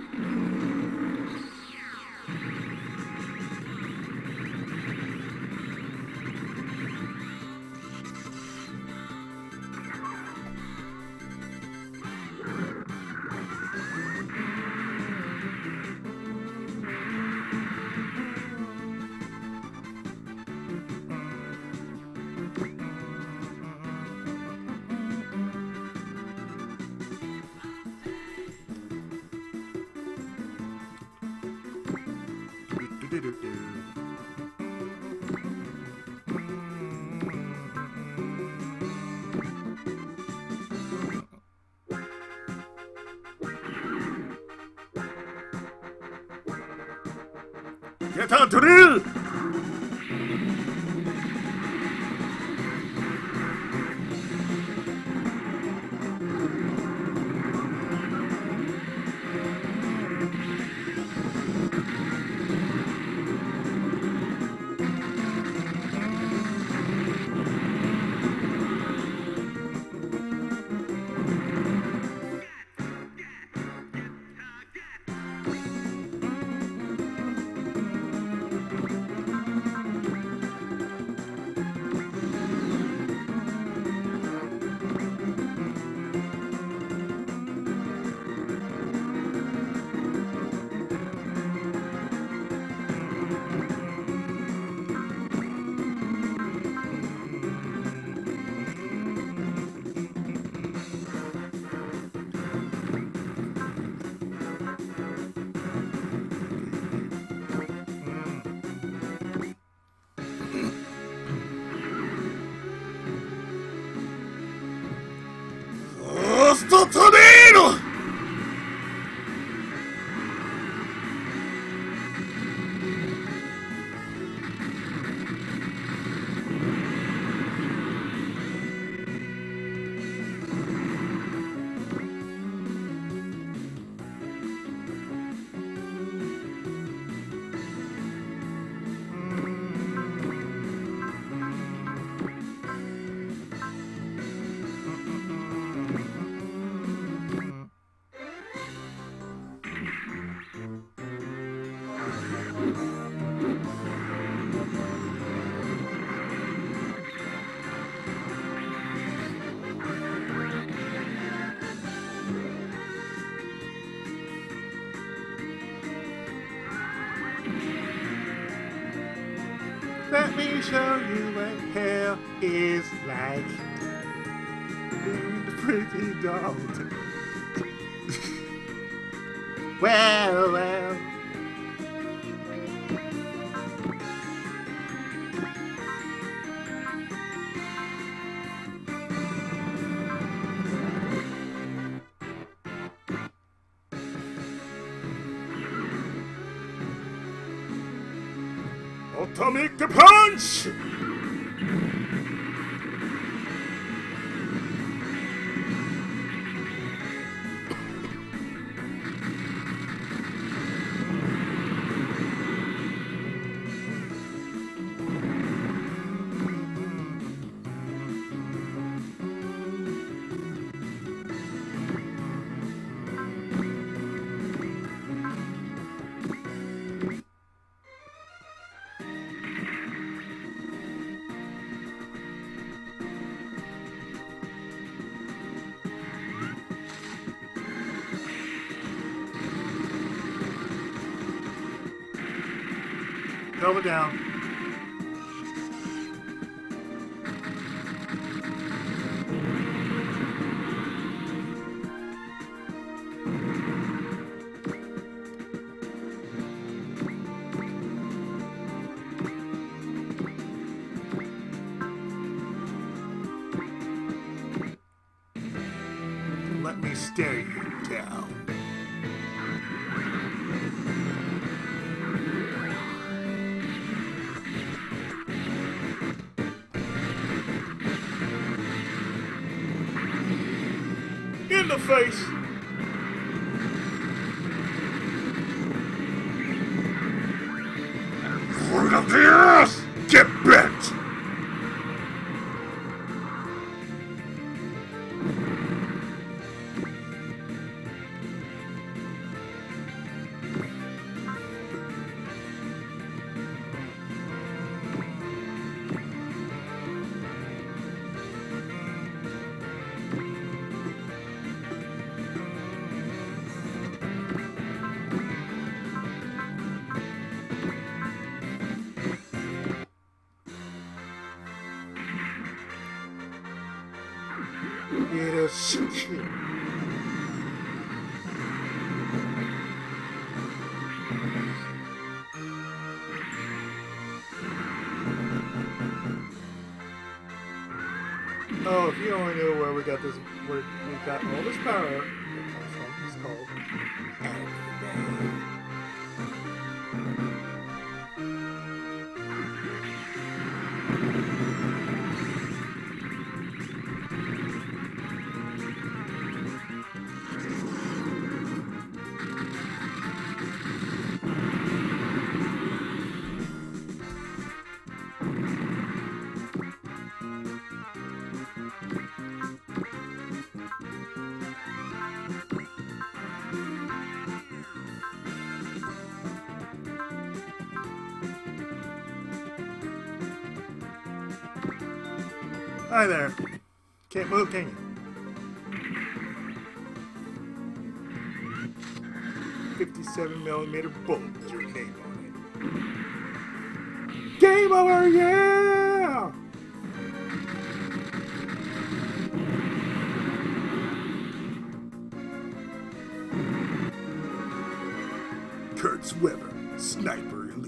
Get out to drill! Sto tornado! Let me show you what hell is like. Pretty Dalton. Well, well. Atomic punch! Double down. Let me stare you down. In the face! Fruit of the earth! Get bent! It is secure. Oh, if you only knew where we got this, where we got all this power that comes from, it's called anime. Hi there. Can't move, can you? fifty-seven millimeter bullet with your name on it. Game over, yeah! Kurtz Weber, Sniper Elite.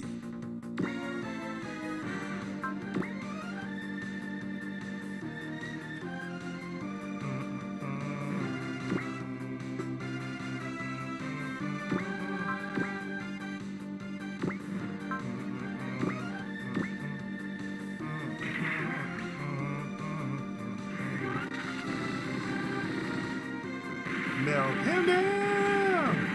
Nail him down!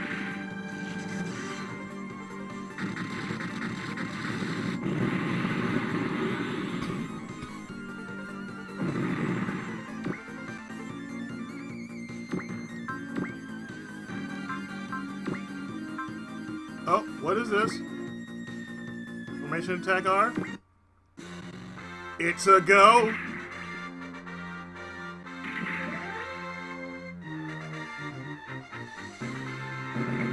Oh, what is this? Formation attack R? It's a go!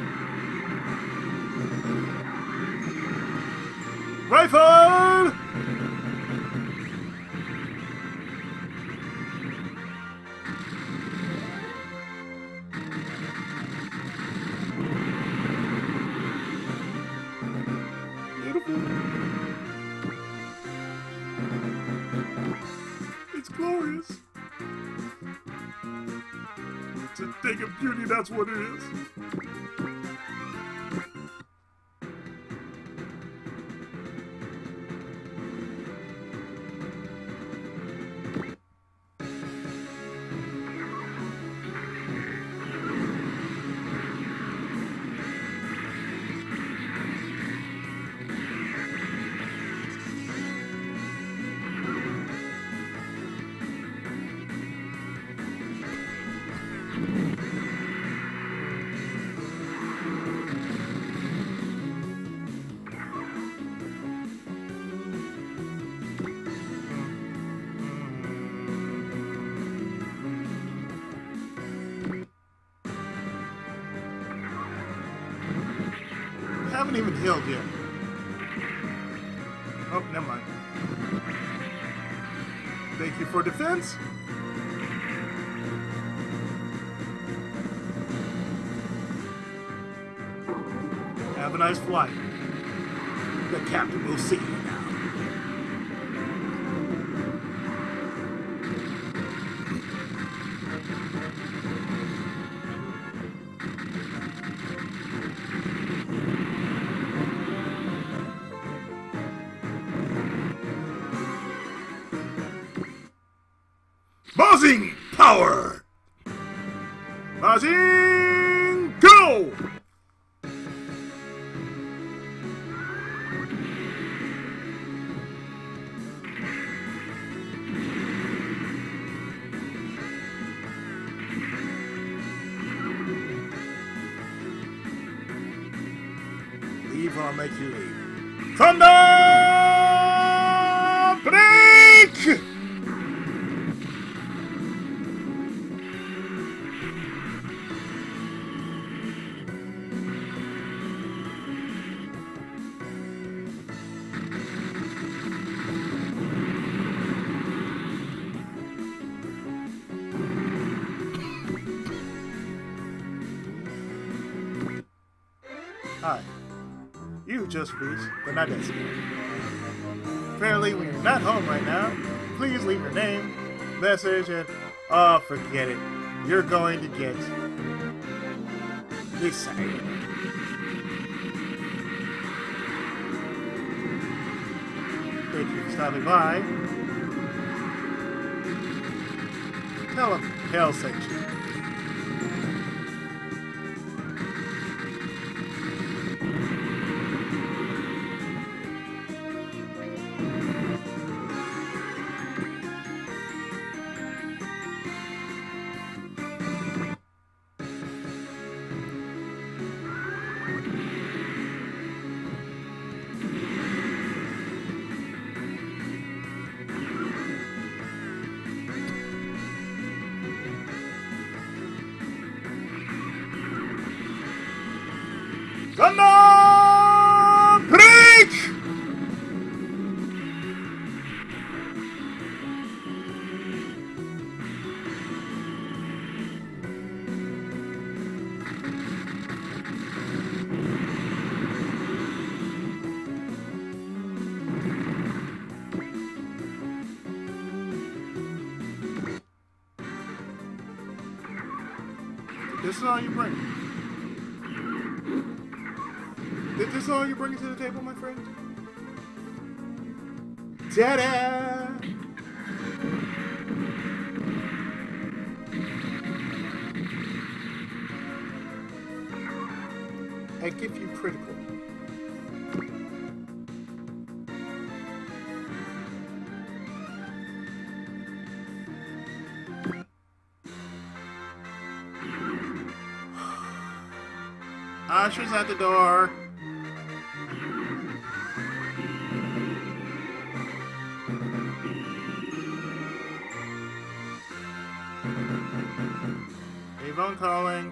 Rifle! It's a thing of beauty, that's what it is. Haven't even healed yet. Oh, never mind. Thank you for defense. Have a nice flight. The captain will see you now. Buzzing power! Buzzing go! Leave or I'll make you leave. Thunder! Break! Hi. You just reached the Nadesco. Apparently, we are not home right now. Please leave your name, message, and... oh, forget it. You're going to get... this side. Thank you for stopping by. Tell him Hell sent you. Thunder! Break! This is all you bring. Is this all you're bringing to the table, my friend? Ta-da! I give you critical. Asher's at the door. Avon calling.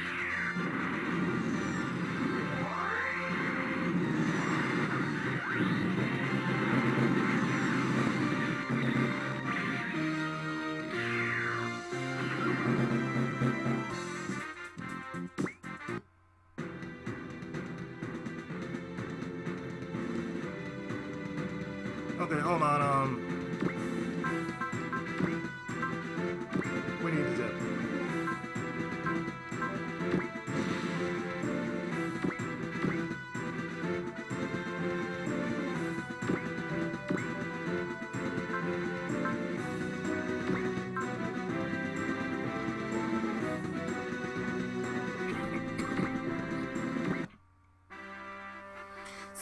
Okay, hold on, um... we need to zip.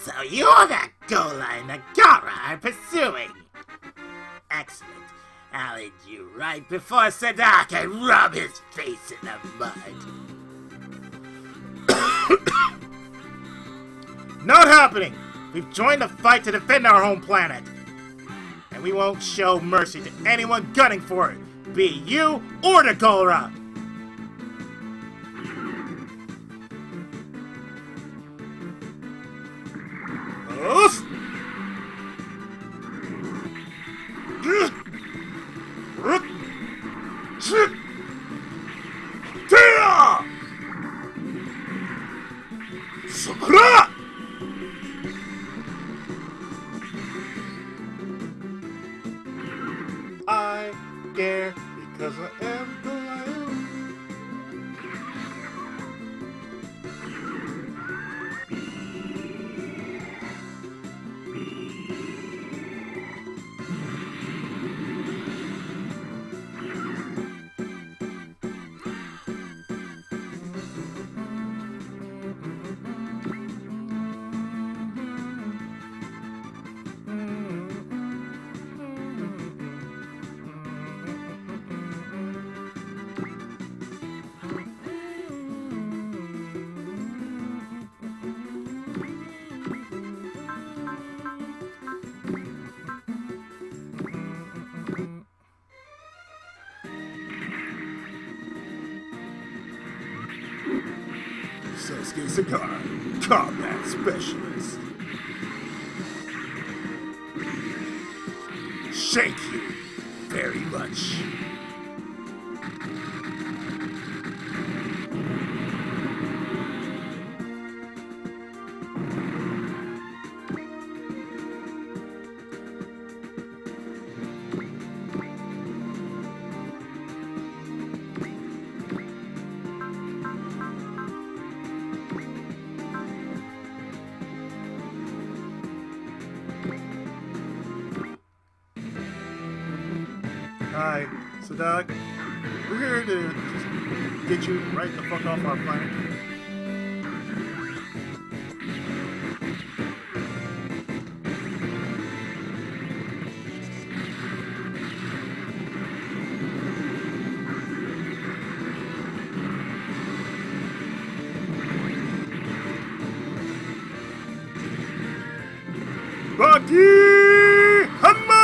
So you're that Gola and Nagara are pursuing. Excellent. I'll end you right before Sadak can rub his face in the mud. Not happening! We've joined the fight to defend our home planet. And we won't show mercy to anyone gunning for it, be you or the Golra! Oof. Sakura! I dare because I am the lion. Sasuke Sakai, combat specialist. Thank you very much. Hi, Sadak. We're here to just get you right the fuck off our planet. Baki Hamma!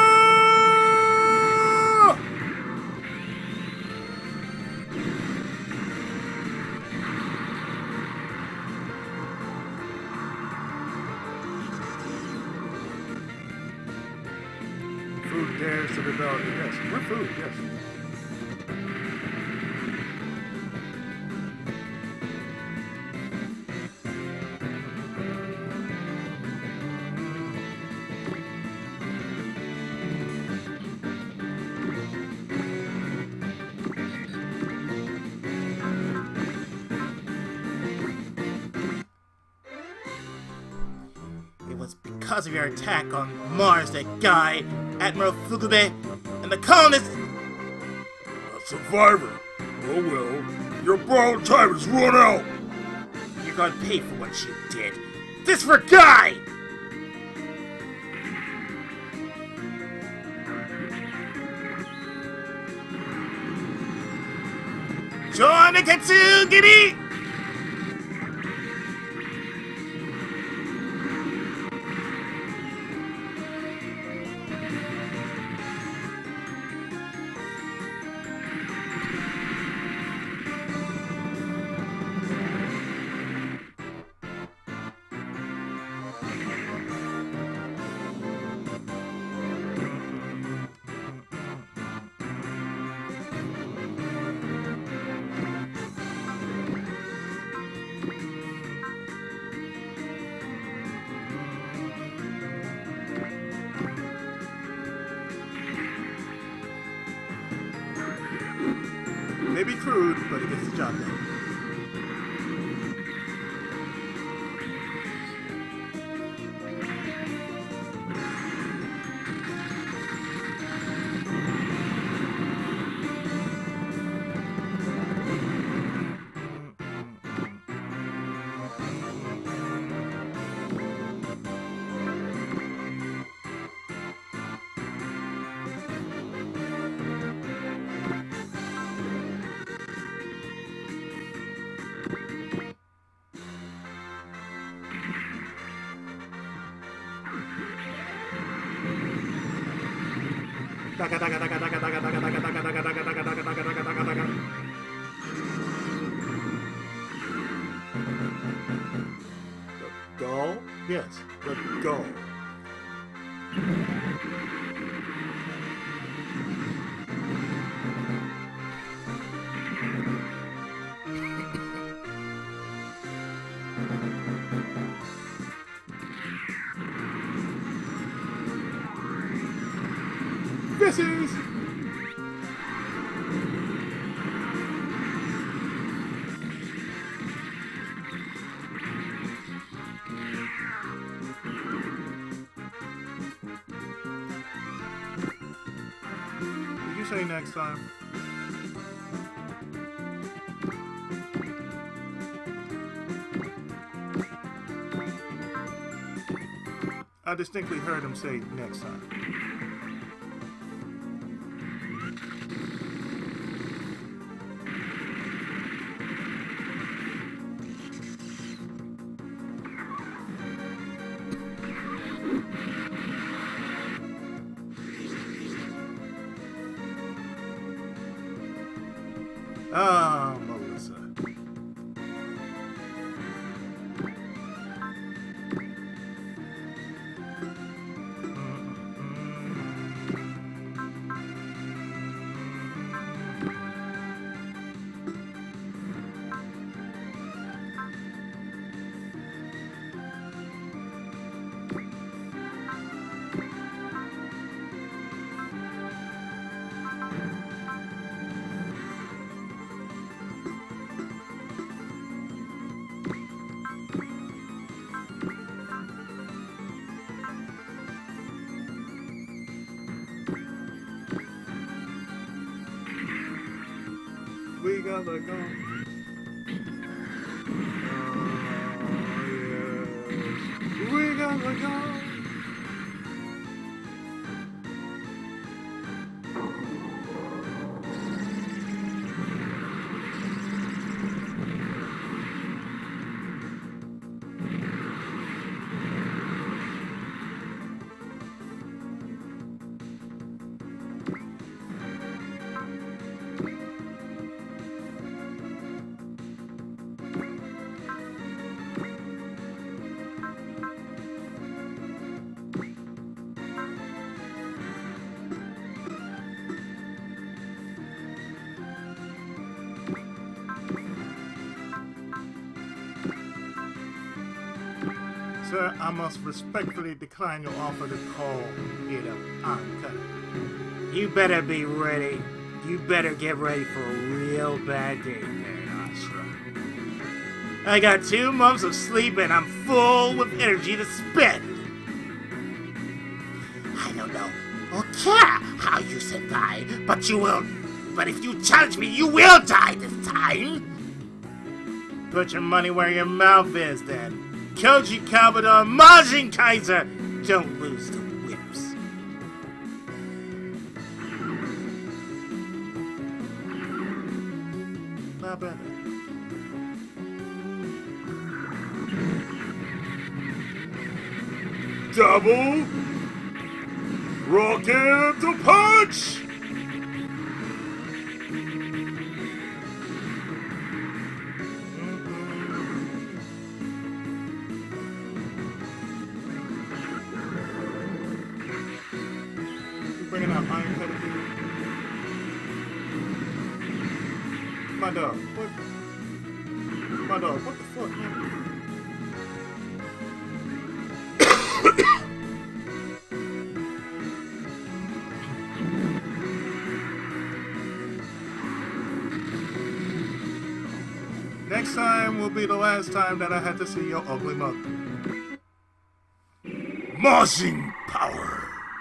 Food dares to rebel. Yes, we're food, yes. It was because of your attack on Mars that Guy, Admiral Fugube, and the colonists... A survivor? Oh well, your borrowed time has run out! You're gonna pay for what you did. This for Guy! Join the Katsugiri! Maybe crude, but it gets the job done. Gull? Yes, the gull. This is... Did you say next time? I distinctly heard him say next time. Ah, Melissa. We gotta go. Oh, yes. We gotta go. Sir, I must respectfully decline your offer to call it a uncut. You better be ready. You better get ready for a real bad day there, Astra. I got two months of sleep and I'm full with energy to spend. I don't know or care how you survive, but you will. But if you challenge me, you will die this time. Put your money where your mouth is, then. Koji Kabuto, Majin Kaiser, don't lose the whips. My brother. Double rocket to punch! Bringing out Iron Cutter. My dog. What? My dog. What the fuck, man? Next time will be the last time that I had to see your ugly mother. Majin power!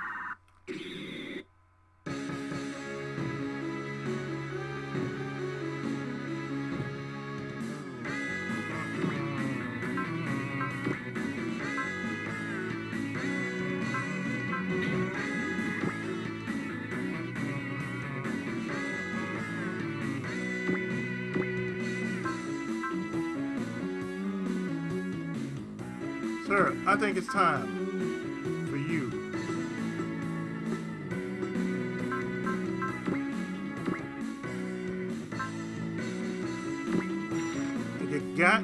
Sir, I think it's time for you got.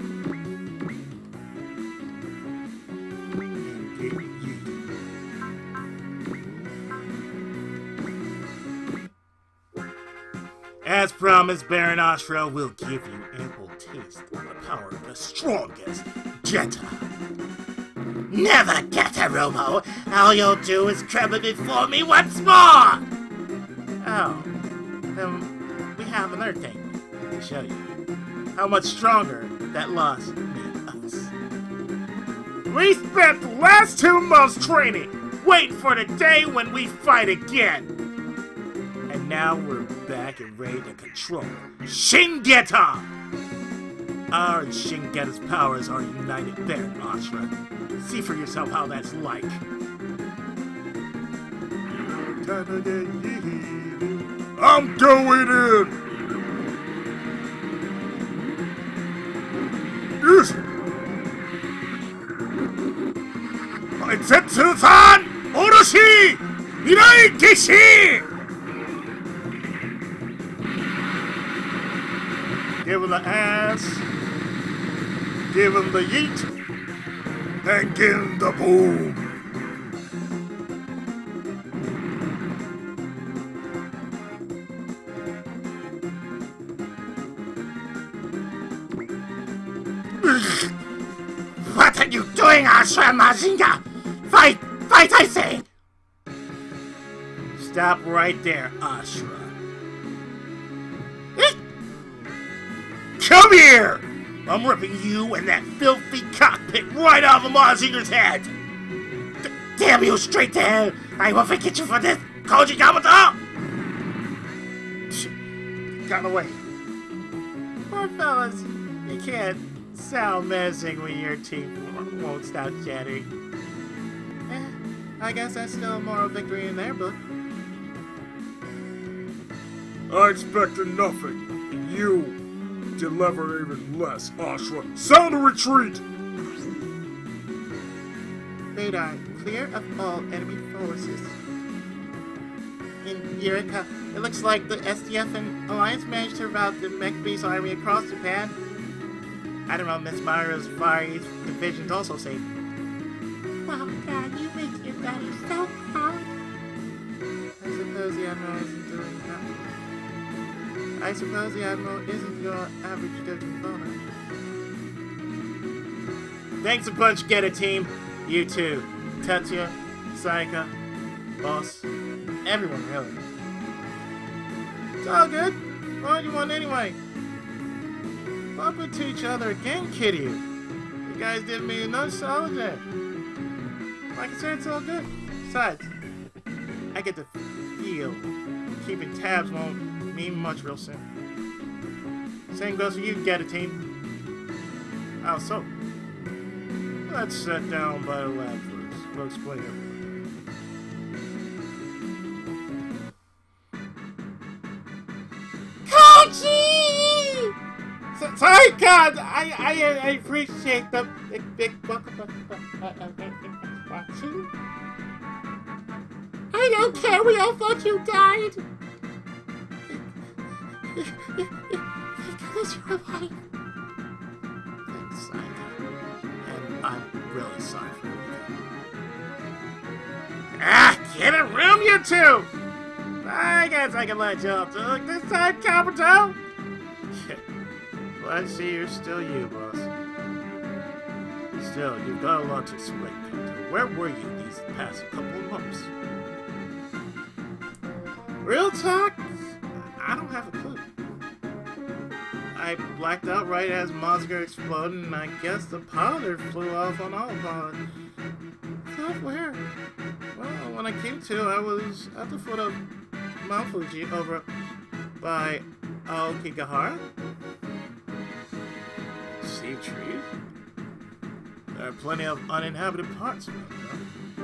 And get yeeted. As promised, Baron Ashra will give you ample taste of the power of the strongest Jetta. Never get a Robo. All you'll do is tremble before me once more. Oh, then we have another thing to show you. How much stronger that loss made us. We spent the last two months training, waiting for the day when we fight again. And now we're back and ready to control Shingeta! Our and Shingeta's powers are united there, Ashra. See for yourself how that's like. I'm going in! Yes! Zetsu-san! Oroshi! Mirai Kishi! Give him the ass. Give him the yeet. And give him the boom! What are you doing, Ashra Mazinga? Fight! Fight, I say! Stop right there, Ashra. Come here! I'm ripping you and that filthy cockpit right off of Mazinga's head! D damn you straight to hell! I will forget you for this, Koji Kabuto! Got away. Poor fellas, you can't sound menacing when your teeth won't stop chatting. Eh, I guess that's still a moral victory in their book. I expected nothing, and you delivered even less, Ashra. Sound a retreat! Radar, clear of all enemy forces. In Eureka, it looks like the S D F and Alliance managed to rout the Mech-Beast army across Japan. Admiral Miss Mario's Far East Division's also safe. Wow, Dad, you make your daddy so proud. I suppose the Admiral isn't doing that. I suppose the Admiral isn't your average Dogen voter. Thanks a bunch, Get It team. You too. Tetsuya, Sayaka, Boss, everyone really. It's all good. What do you want anyway? Bump into each other again, kid you. You guys did me another solid there. Like I said, it's all good. Besides, I get to feel keeping tabs won't mean much real soon. Same goes for you, Get It team. How so? Let's sit down by the lab first. We'll explain it. Sorry, God! I, I, I appreciate the big, big watching. I don't care, we all thought you died! Thank goodness you're alive. Thanks, Sayaka. And I'm really sorry for everything. Ah, get a room, you two! I guess I can let you off the hook this time, Kabuto! Glad to see you're still you, boss. Still, you've got a lot to explain, Kabuto. Where were you these past couple of months? Real talk? I don't have a clue. I blacked out right as Mazinger exploded, and I guess the pilot flew off on autopilot. Thought where? Well, when I came to, I was at the foot of Mount Fuji over by Aokigahara. See trees? There are plenty of uninhabited parts around there.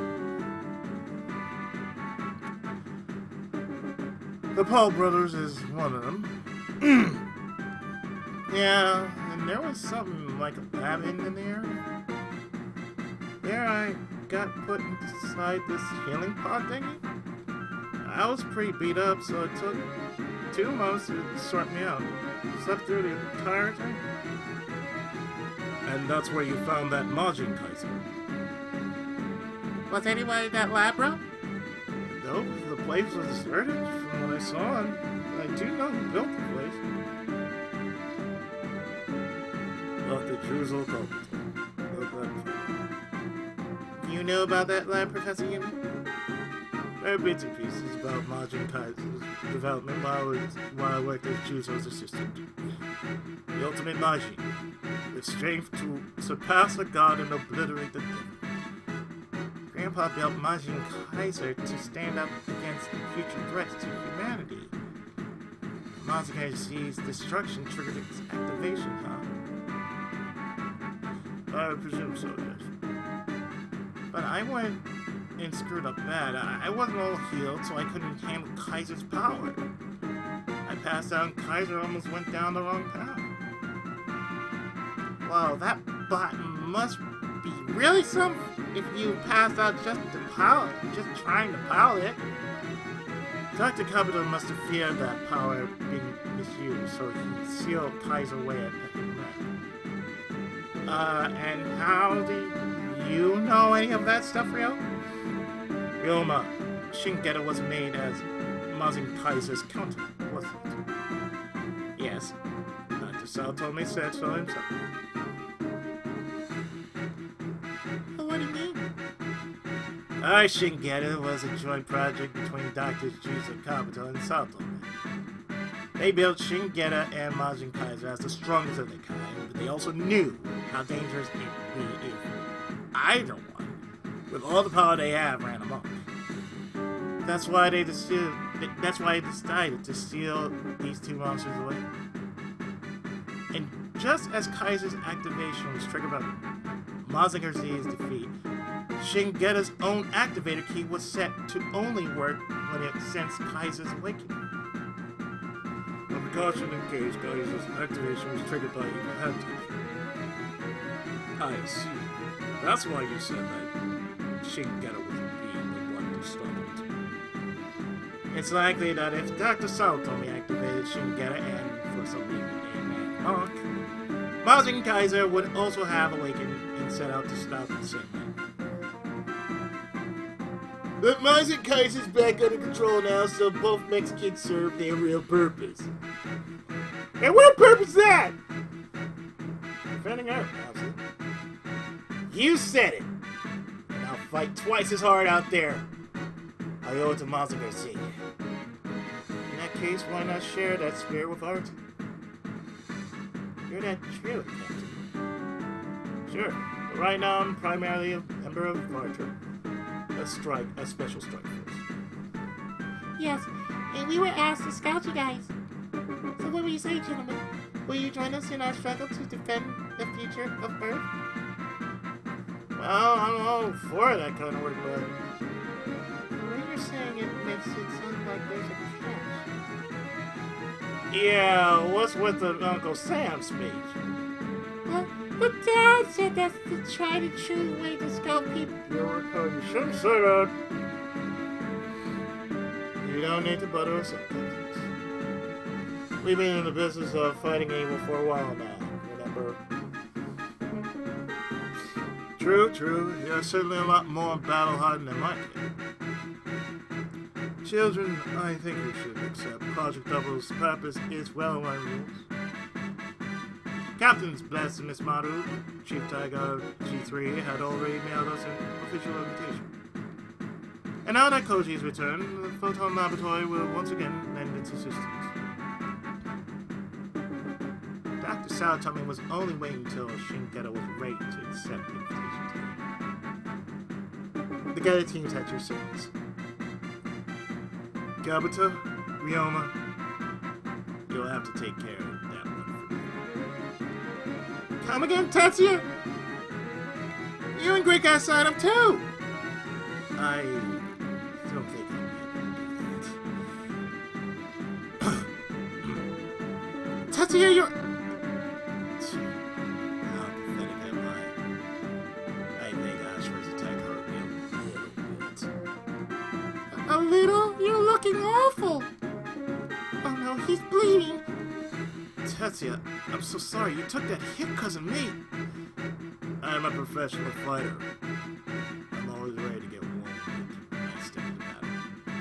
The Paul Brothers is one of them. Yeah, and there was something like a lab in the area. There I got put inside this healing pod thingy. I was pretty beat up, so it took two months to sort me out. Slept through the entire thing. And that's where you found that Majin Kaiser. Was anyone in that lab, bro? No, the place was deserted from what I saw, and I do know who built the place. Doctor Juzo Kabuto. You know about that lab, Professor Yumi? There are bits and pieces about Majin Kaiser's development while I, was, while I worked as Juzo's assistant. The ultimate Majin, with strength to surpass a god and obliterate the devil. Grandpa built Majin Kaiser to stand up against future threats to humanity. Majin Kaiser's destruction triggered its activation, huh? I presume so, yes. But I went and screwed up bad. I, I wasn't all healed, so I couldn't handle Kaiser's power. I passed out and Kaiser almost went down the wrong path. Wow, that bot must be really something if you passed out just to power, just trying to power it. Doctor Kabuto must have feared that power being misused, so he sealed Kaiser away at the lab. Uh, and how do you know any of that stuff, Ryo? Ryoma, Shingeta was made as Majin Kaiser's counter, wasn't it? Yes. Doctor Saotome said so himself. What do you mean? Our Shingeta was a joint project between Doctors Juzo Kabuto and Saotome. They built Shingeta and Majin Kaiser as the strongest of their kind, but they also knew how dangerous it would be if either one, with all the power they have, ran amok. That's why they decided. That's why they decided to steal these two monsters away. And just as Kaiser's activation was triggered by Mazinger Z's defeat, Shingeta's own activator key was set to only work when it sensed Kaiser's awakening. A precaution in case Kaiser's activation was triggered by evil haptics. I see. That's why you said that Shingeta was being the one to stop it. It's likely that if Doctor Saotome activated Shingeta and, for some reason, it ran amok, Majin Kaiser would also have awakened and set out to stop the same man. But Majin Kaiser's back under control now, so both mechs can serve their real purpose. And what purpose is that? Defending Earth, obviously. You said it! And I'll fight twice as hard out there. I owe it to Mazinger Z. In that case, why not share that spirit with Art? You're that trailer captain. Sure, but right now I'm primarily a member of Vartra. A strike, a special strike force. Yes, and we were asked to scout you guys. So what will you say, gentlemen? Will you join us in our struggle to defend the future of Earth? Well, I'm all for that kind of work, but The way you're saying it makes it sound like there's a catch. yeah, what's with the Uncle Sam speech? Well, but Dad said that's the tried and true way to scout people. You're you shouldn't say that. You don't need to butter us up, Captains. We've been in the business of fighting evil for a while now, remember? True, true. You're certainly a lot more battle-hardened than my kid. Children, I think you should accept Project Double's purpose is well my rules. Captains Bless and Miss Maru, Chief Tiger G three had already mailed us an official invitation. And now that Koji's returned, the Photon Laboratory will once again lend its assistance. Doctor Saotome was only waiting until Shingeta was ready to accept the invitation to The Geta teams at your service. Kabuto, Ryoma, you'll have to take care of that one for me. Come again, Tetsuya? You and Greek guys signed up too! I don't think I'll be able to do that. Tetsuya, you're... How pathetic am I? I think Ashura's attack hurt me a little bit. A little? You're looking awful. Oh no, he's bleeding. Tetsuya, I'm so sorry. You took that hit because of me. I'm a professional fighter. I'm always ready to get warm when I step into battle.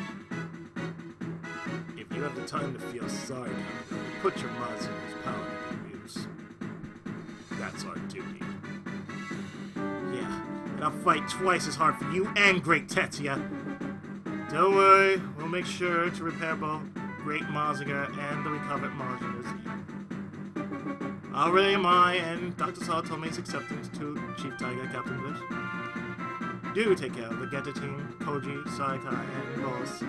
If you have the time to feel sorry now, put your Mazu's power to good use. That's our duty. Yeah, and I'll fight twice as hard for you and Great Tetsuya. Don't worry, we'll make sure to repair both Great Mazinger and the recovered Mazinger Z. Already am I, and Doctor Saw told me his acceptance to Chief Tiger, Captain Bliss. Do take care of the Geta team, Koji, Saikai, and Boss.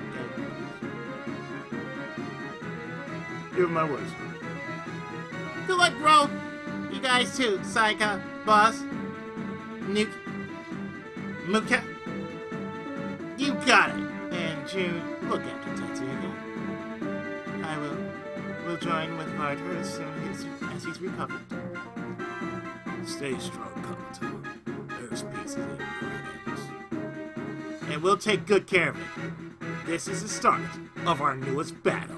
Give him my words. Good luck, bro. You guys too, Saika, Boss, Nuke, Muka. You got it. And June, look after Tetsuya again. I will. Will join with Varter as soon as, as he's recovered. Stay strong, Kabuto. There's pieces in your hands. And we'll take good care of it. This is the start of our newest battle.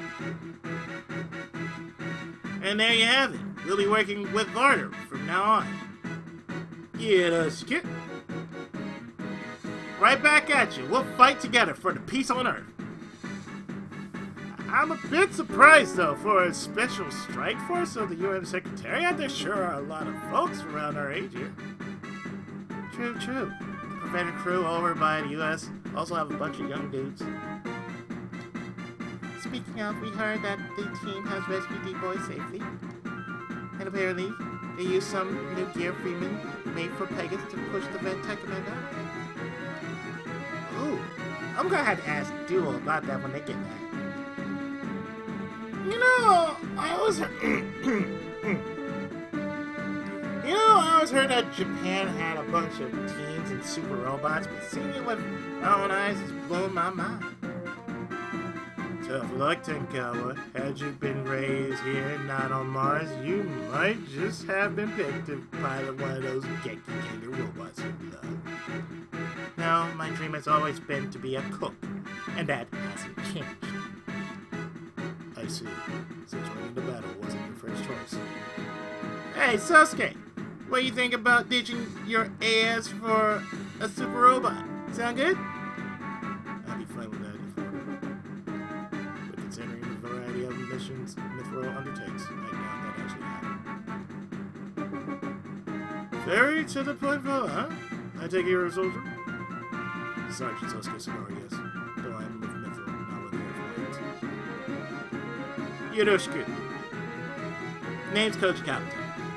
And there you have it. We'll be working with Varter from now on. Get us kid. Right back at you. We'll fight together for the peace on Earth. I'm a bit surprised, though, for a special strike force of the U N Secretariat. There sure are a lot of folks around our age here. True, true. The Preventer crew over by the U S also have a bunch of young dudes. Speaking of, we heard that the team has rescued D-Boy safely. And apparently, they used some new gear Freeman made for Pegasus to push the Ventec Commando. Ooh, I'm gonna have to ask Duo about that when they get back. You know, I always heard, you know, I always heard that Japan had a bunch of teams and super robots, but seeing it with my own eyes is blowing my mind. Tough luck, Tenkawa. Had you been raised here, not on Mars, you might just have been picked to pilot one of those Geki Ganger robots you love. Now, my dream has always been to be a cook, and that hasn't changed. I see. So joining the battle wasn't your first choice. Hey, Sasuke! What do you think about ditching your ass for a super robot? Sound good? I'd be fine with that if ordered. But considering the variety of missions Mithril undertakes, I doubt that actually happened. Very to the point, fella, huh? I take it you're a soldier? Sergeant Sasuke Sonora, yes. Though I'm with Mithril, not with Air Force. Yoroshiku. Name's Coach Kabuto.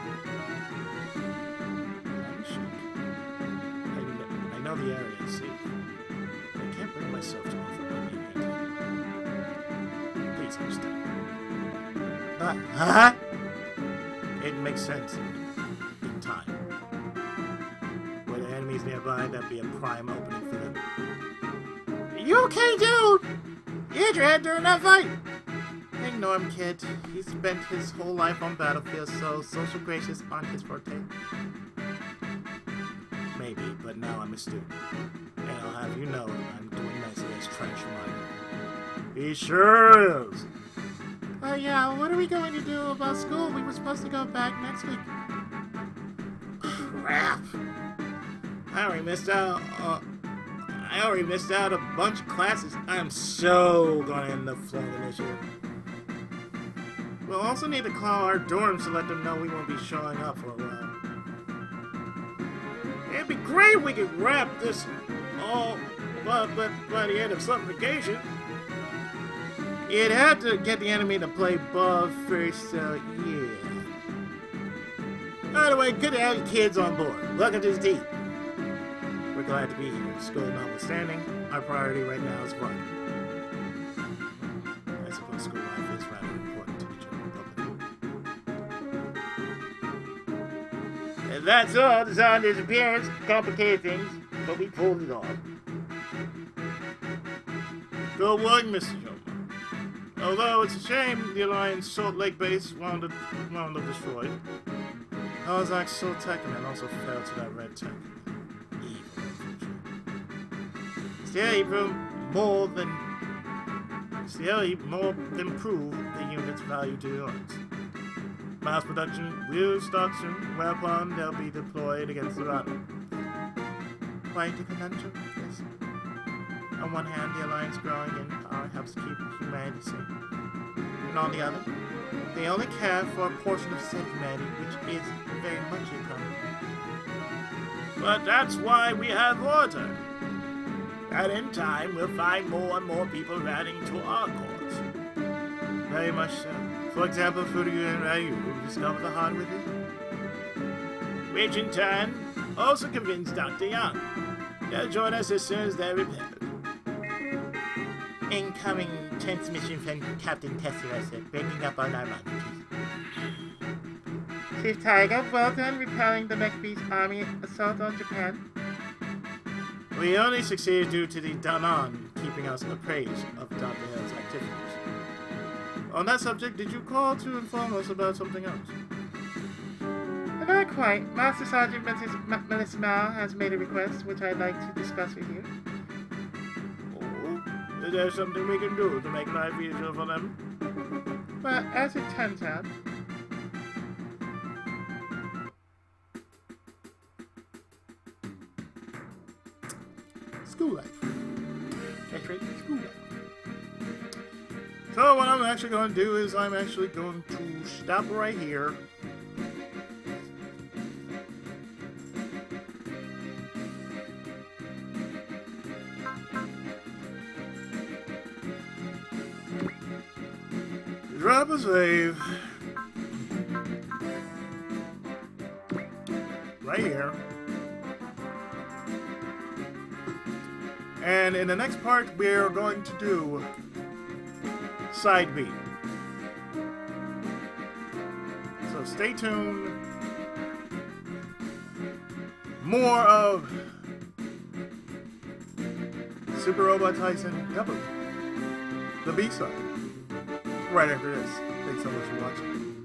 I'm shook. I, kn I know the area is safe. I can't bring myself to offer my name again. Please understand. Uh, huh? It makes sense in, in time. Were the enemies nearby, that'd be a prime opening for them. You okay, dude? You hit your head during that fight. Ignore him, kid. He spent his whole life on battlefields, so social graces aren't his forte. Maybe, but now I'm a student. And I'll have you know I'm doing nicely as trench miner. He sure is. Oh uh, yeah, what are we going to do about school? We were supposed to go back next week. Crap! I already missed out. Uh, I already missed out a bunch of classes. I'm so gonna end up flunking this year. We'll also need to call our dorms to let them know we won't be showing up for a while. It'd be great if we could wrap this all by, by, by the end of summer vacation. You'd have to get the enemy to play ball first, so yeah. By the way, good to have you kids on board. Welcome to the team. We're glad to be here. School notwithstanding, our priority right now is fun. I suppose school life is rather important to the general public. And that's all. The sound disappearance complicated things, but we pulled it off. Good work, Mister Jones. Although it's a shame the Alliance Salt Lake base wound up, wound up destroyed. Ozak Soul Tekkaman also fell to that red tech. Evil infantry. Still, he proved more than still he more than proved the unit's value to the Alliance. Mass production will start soon, whereupon they'll be deployed against the Rada. Quite a conundrum, yes. On one hand, the Alliance growing in power helps keep humanity safe. And on the other, they only care for a portion of said humanity, which is very much a problem. But that's why we have order. And in time, we'll find more and more people adding to our cause. Very much so. For example, Furyu and Ryu will discover the hard with it. Which in turn also convinced Doctor Young. They'll join us as soon as they're repaired. Incoming transmission from Captain Tesseracer, bringing up on our monitors. Chief Tiger, well done repelling the MechBeast army assault on Japan. We only succeeded due to the Danan keeping us appraised of Doctor Hill's activities. On that subject, did you call to inform us about something else? Not quite. Master Sergeant Missus M Melissa Mao has made a request, which I'd like to discuss with you. Oh? Is there something we can do to make life easier for them? Well, as it turns out, School life. that's right, school life. So what I'm actually going to do is I'm actually going to stop right here. Drop a save. Right here. And in the next part, we're going to do Side B. So stay tuned. More of Super Robot Tyson Double, the B-side, right after this. Thanks so much for watching.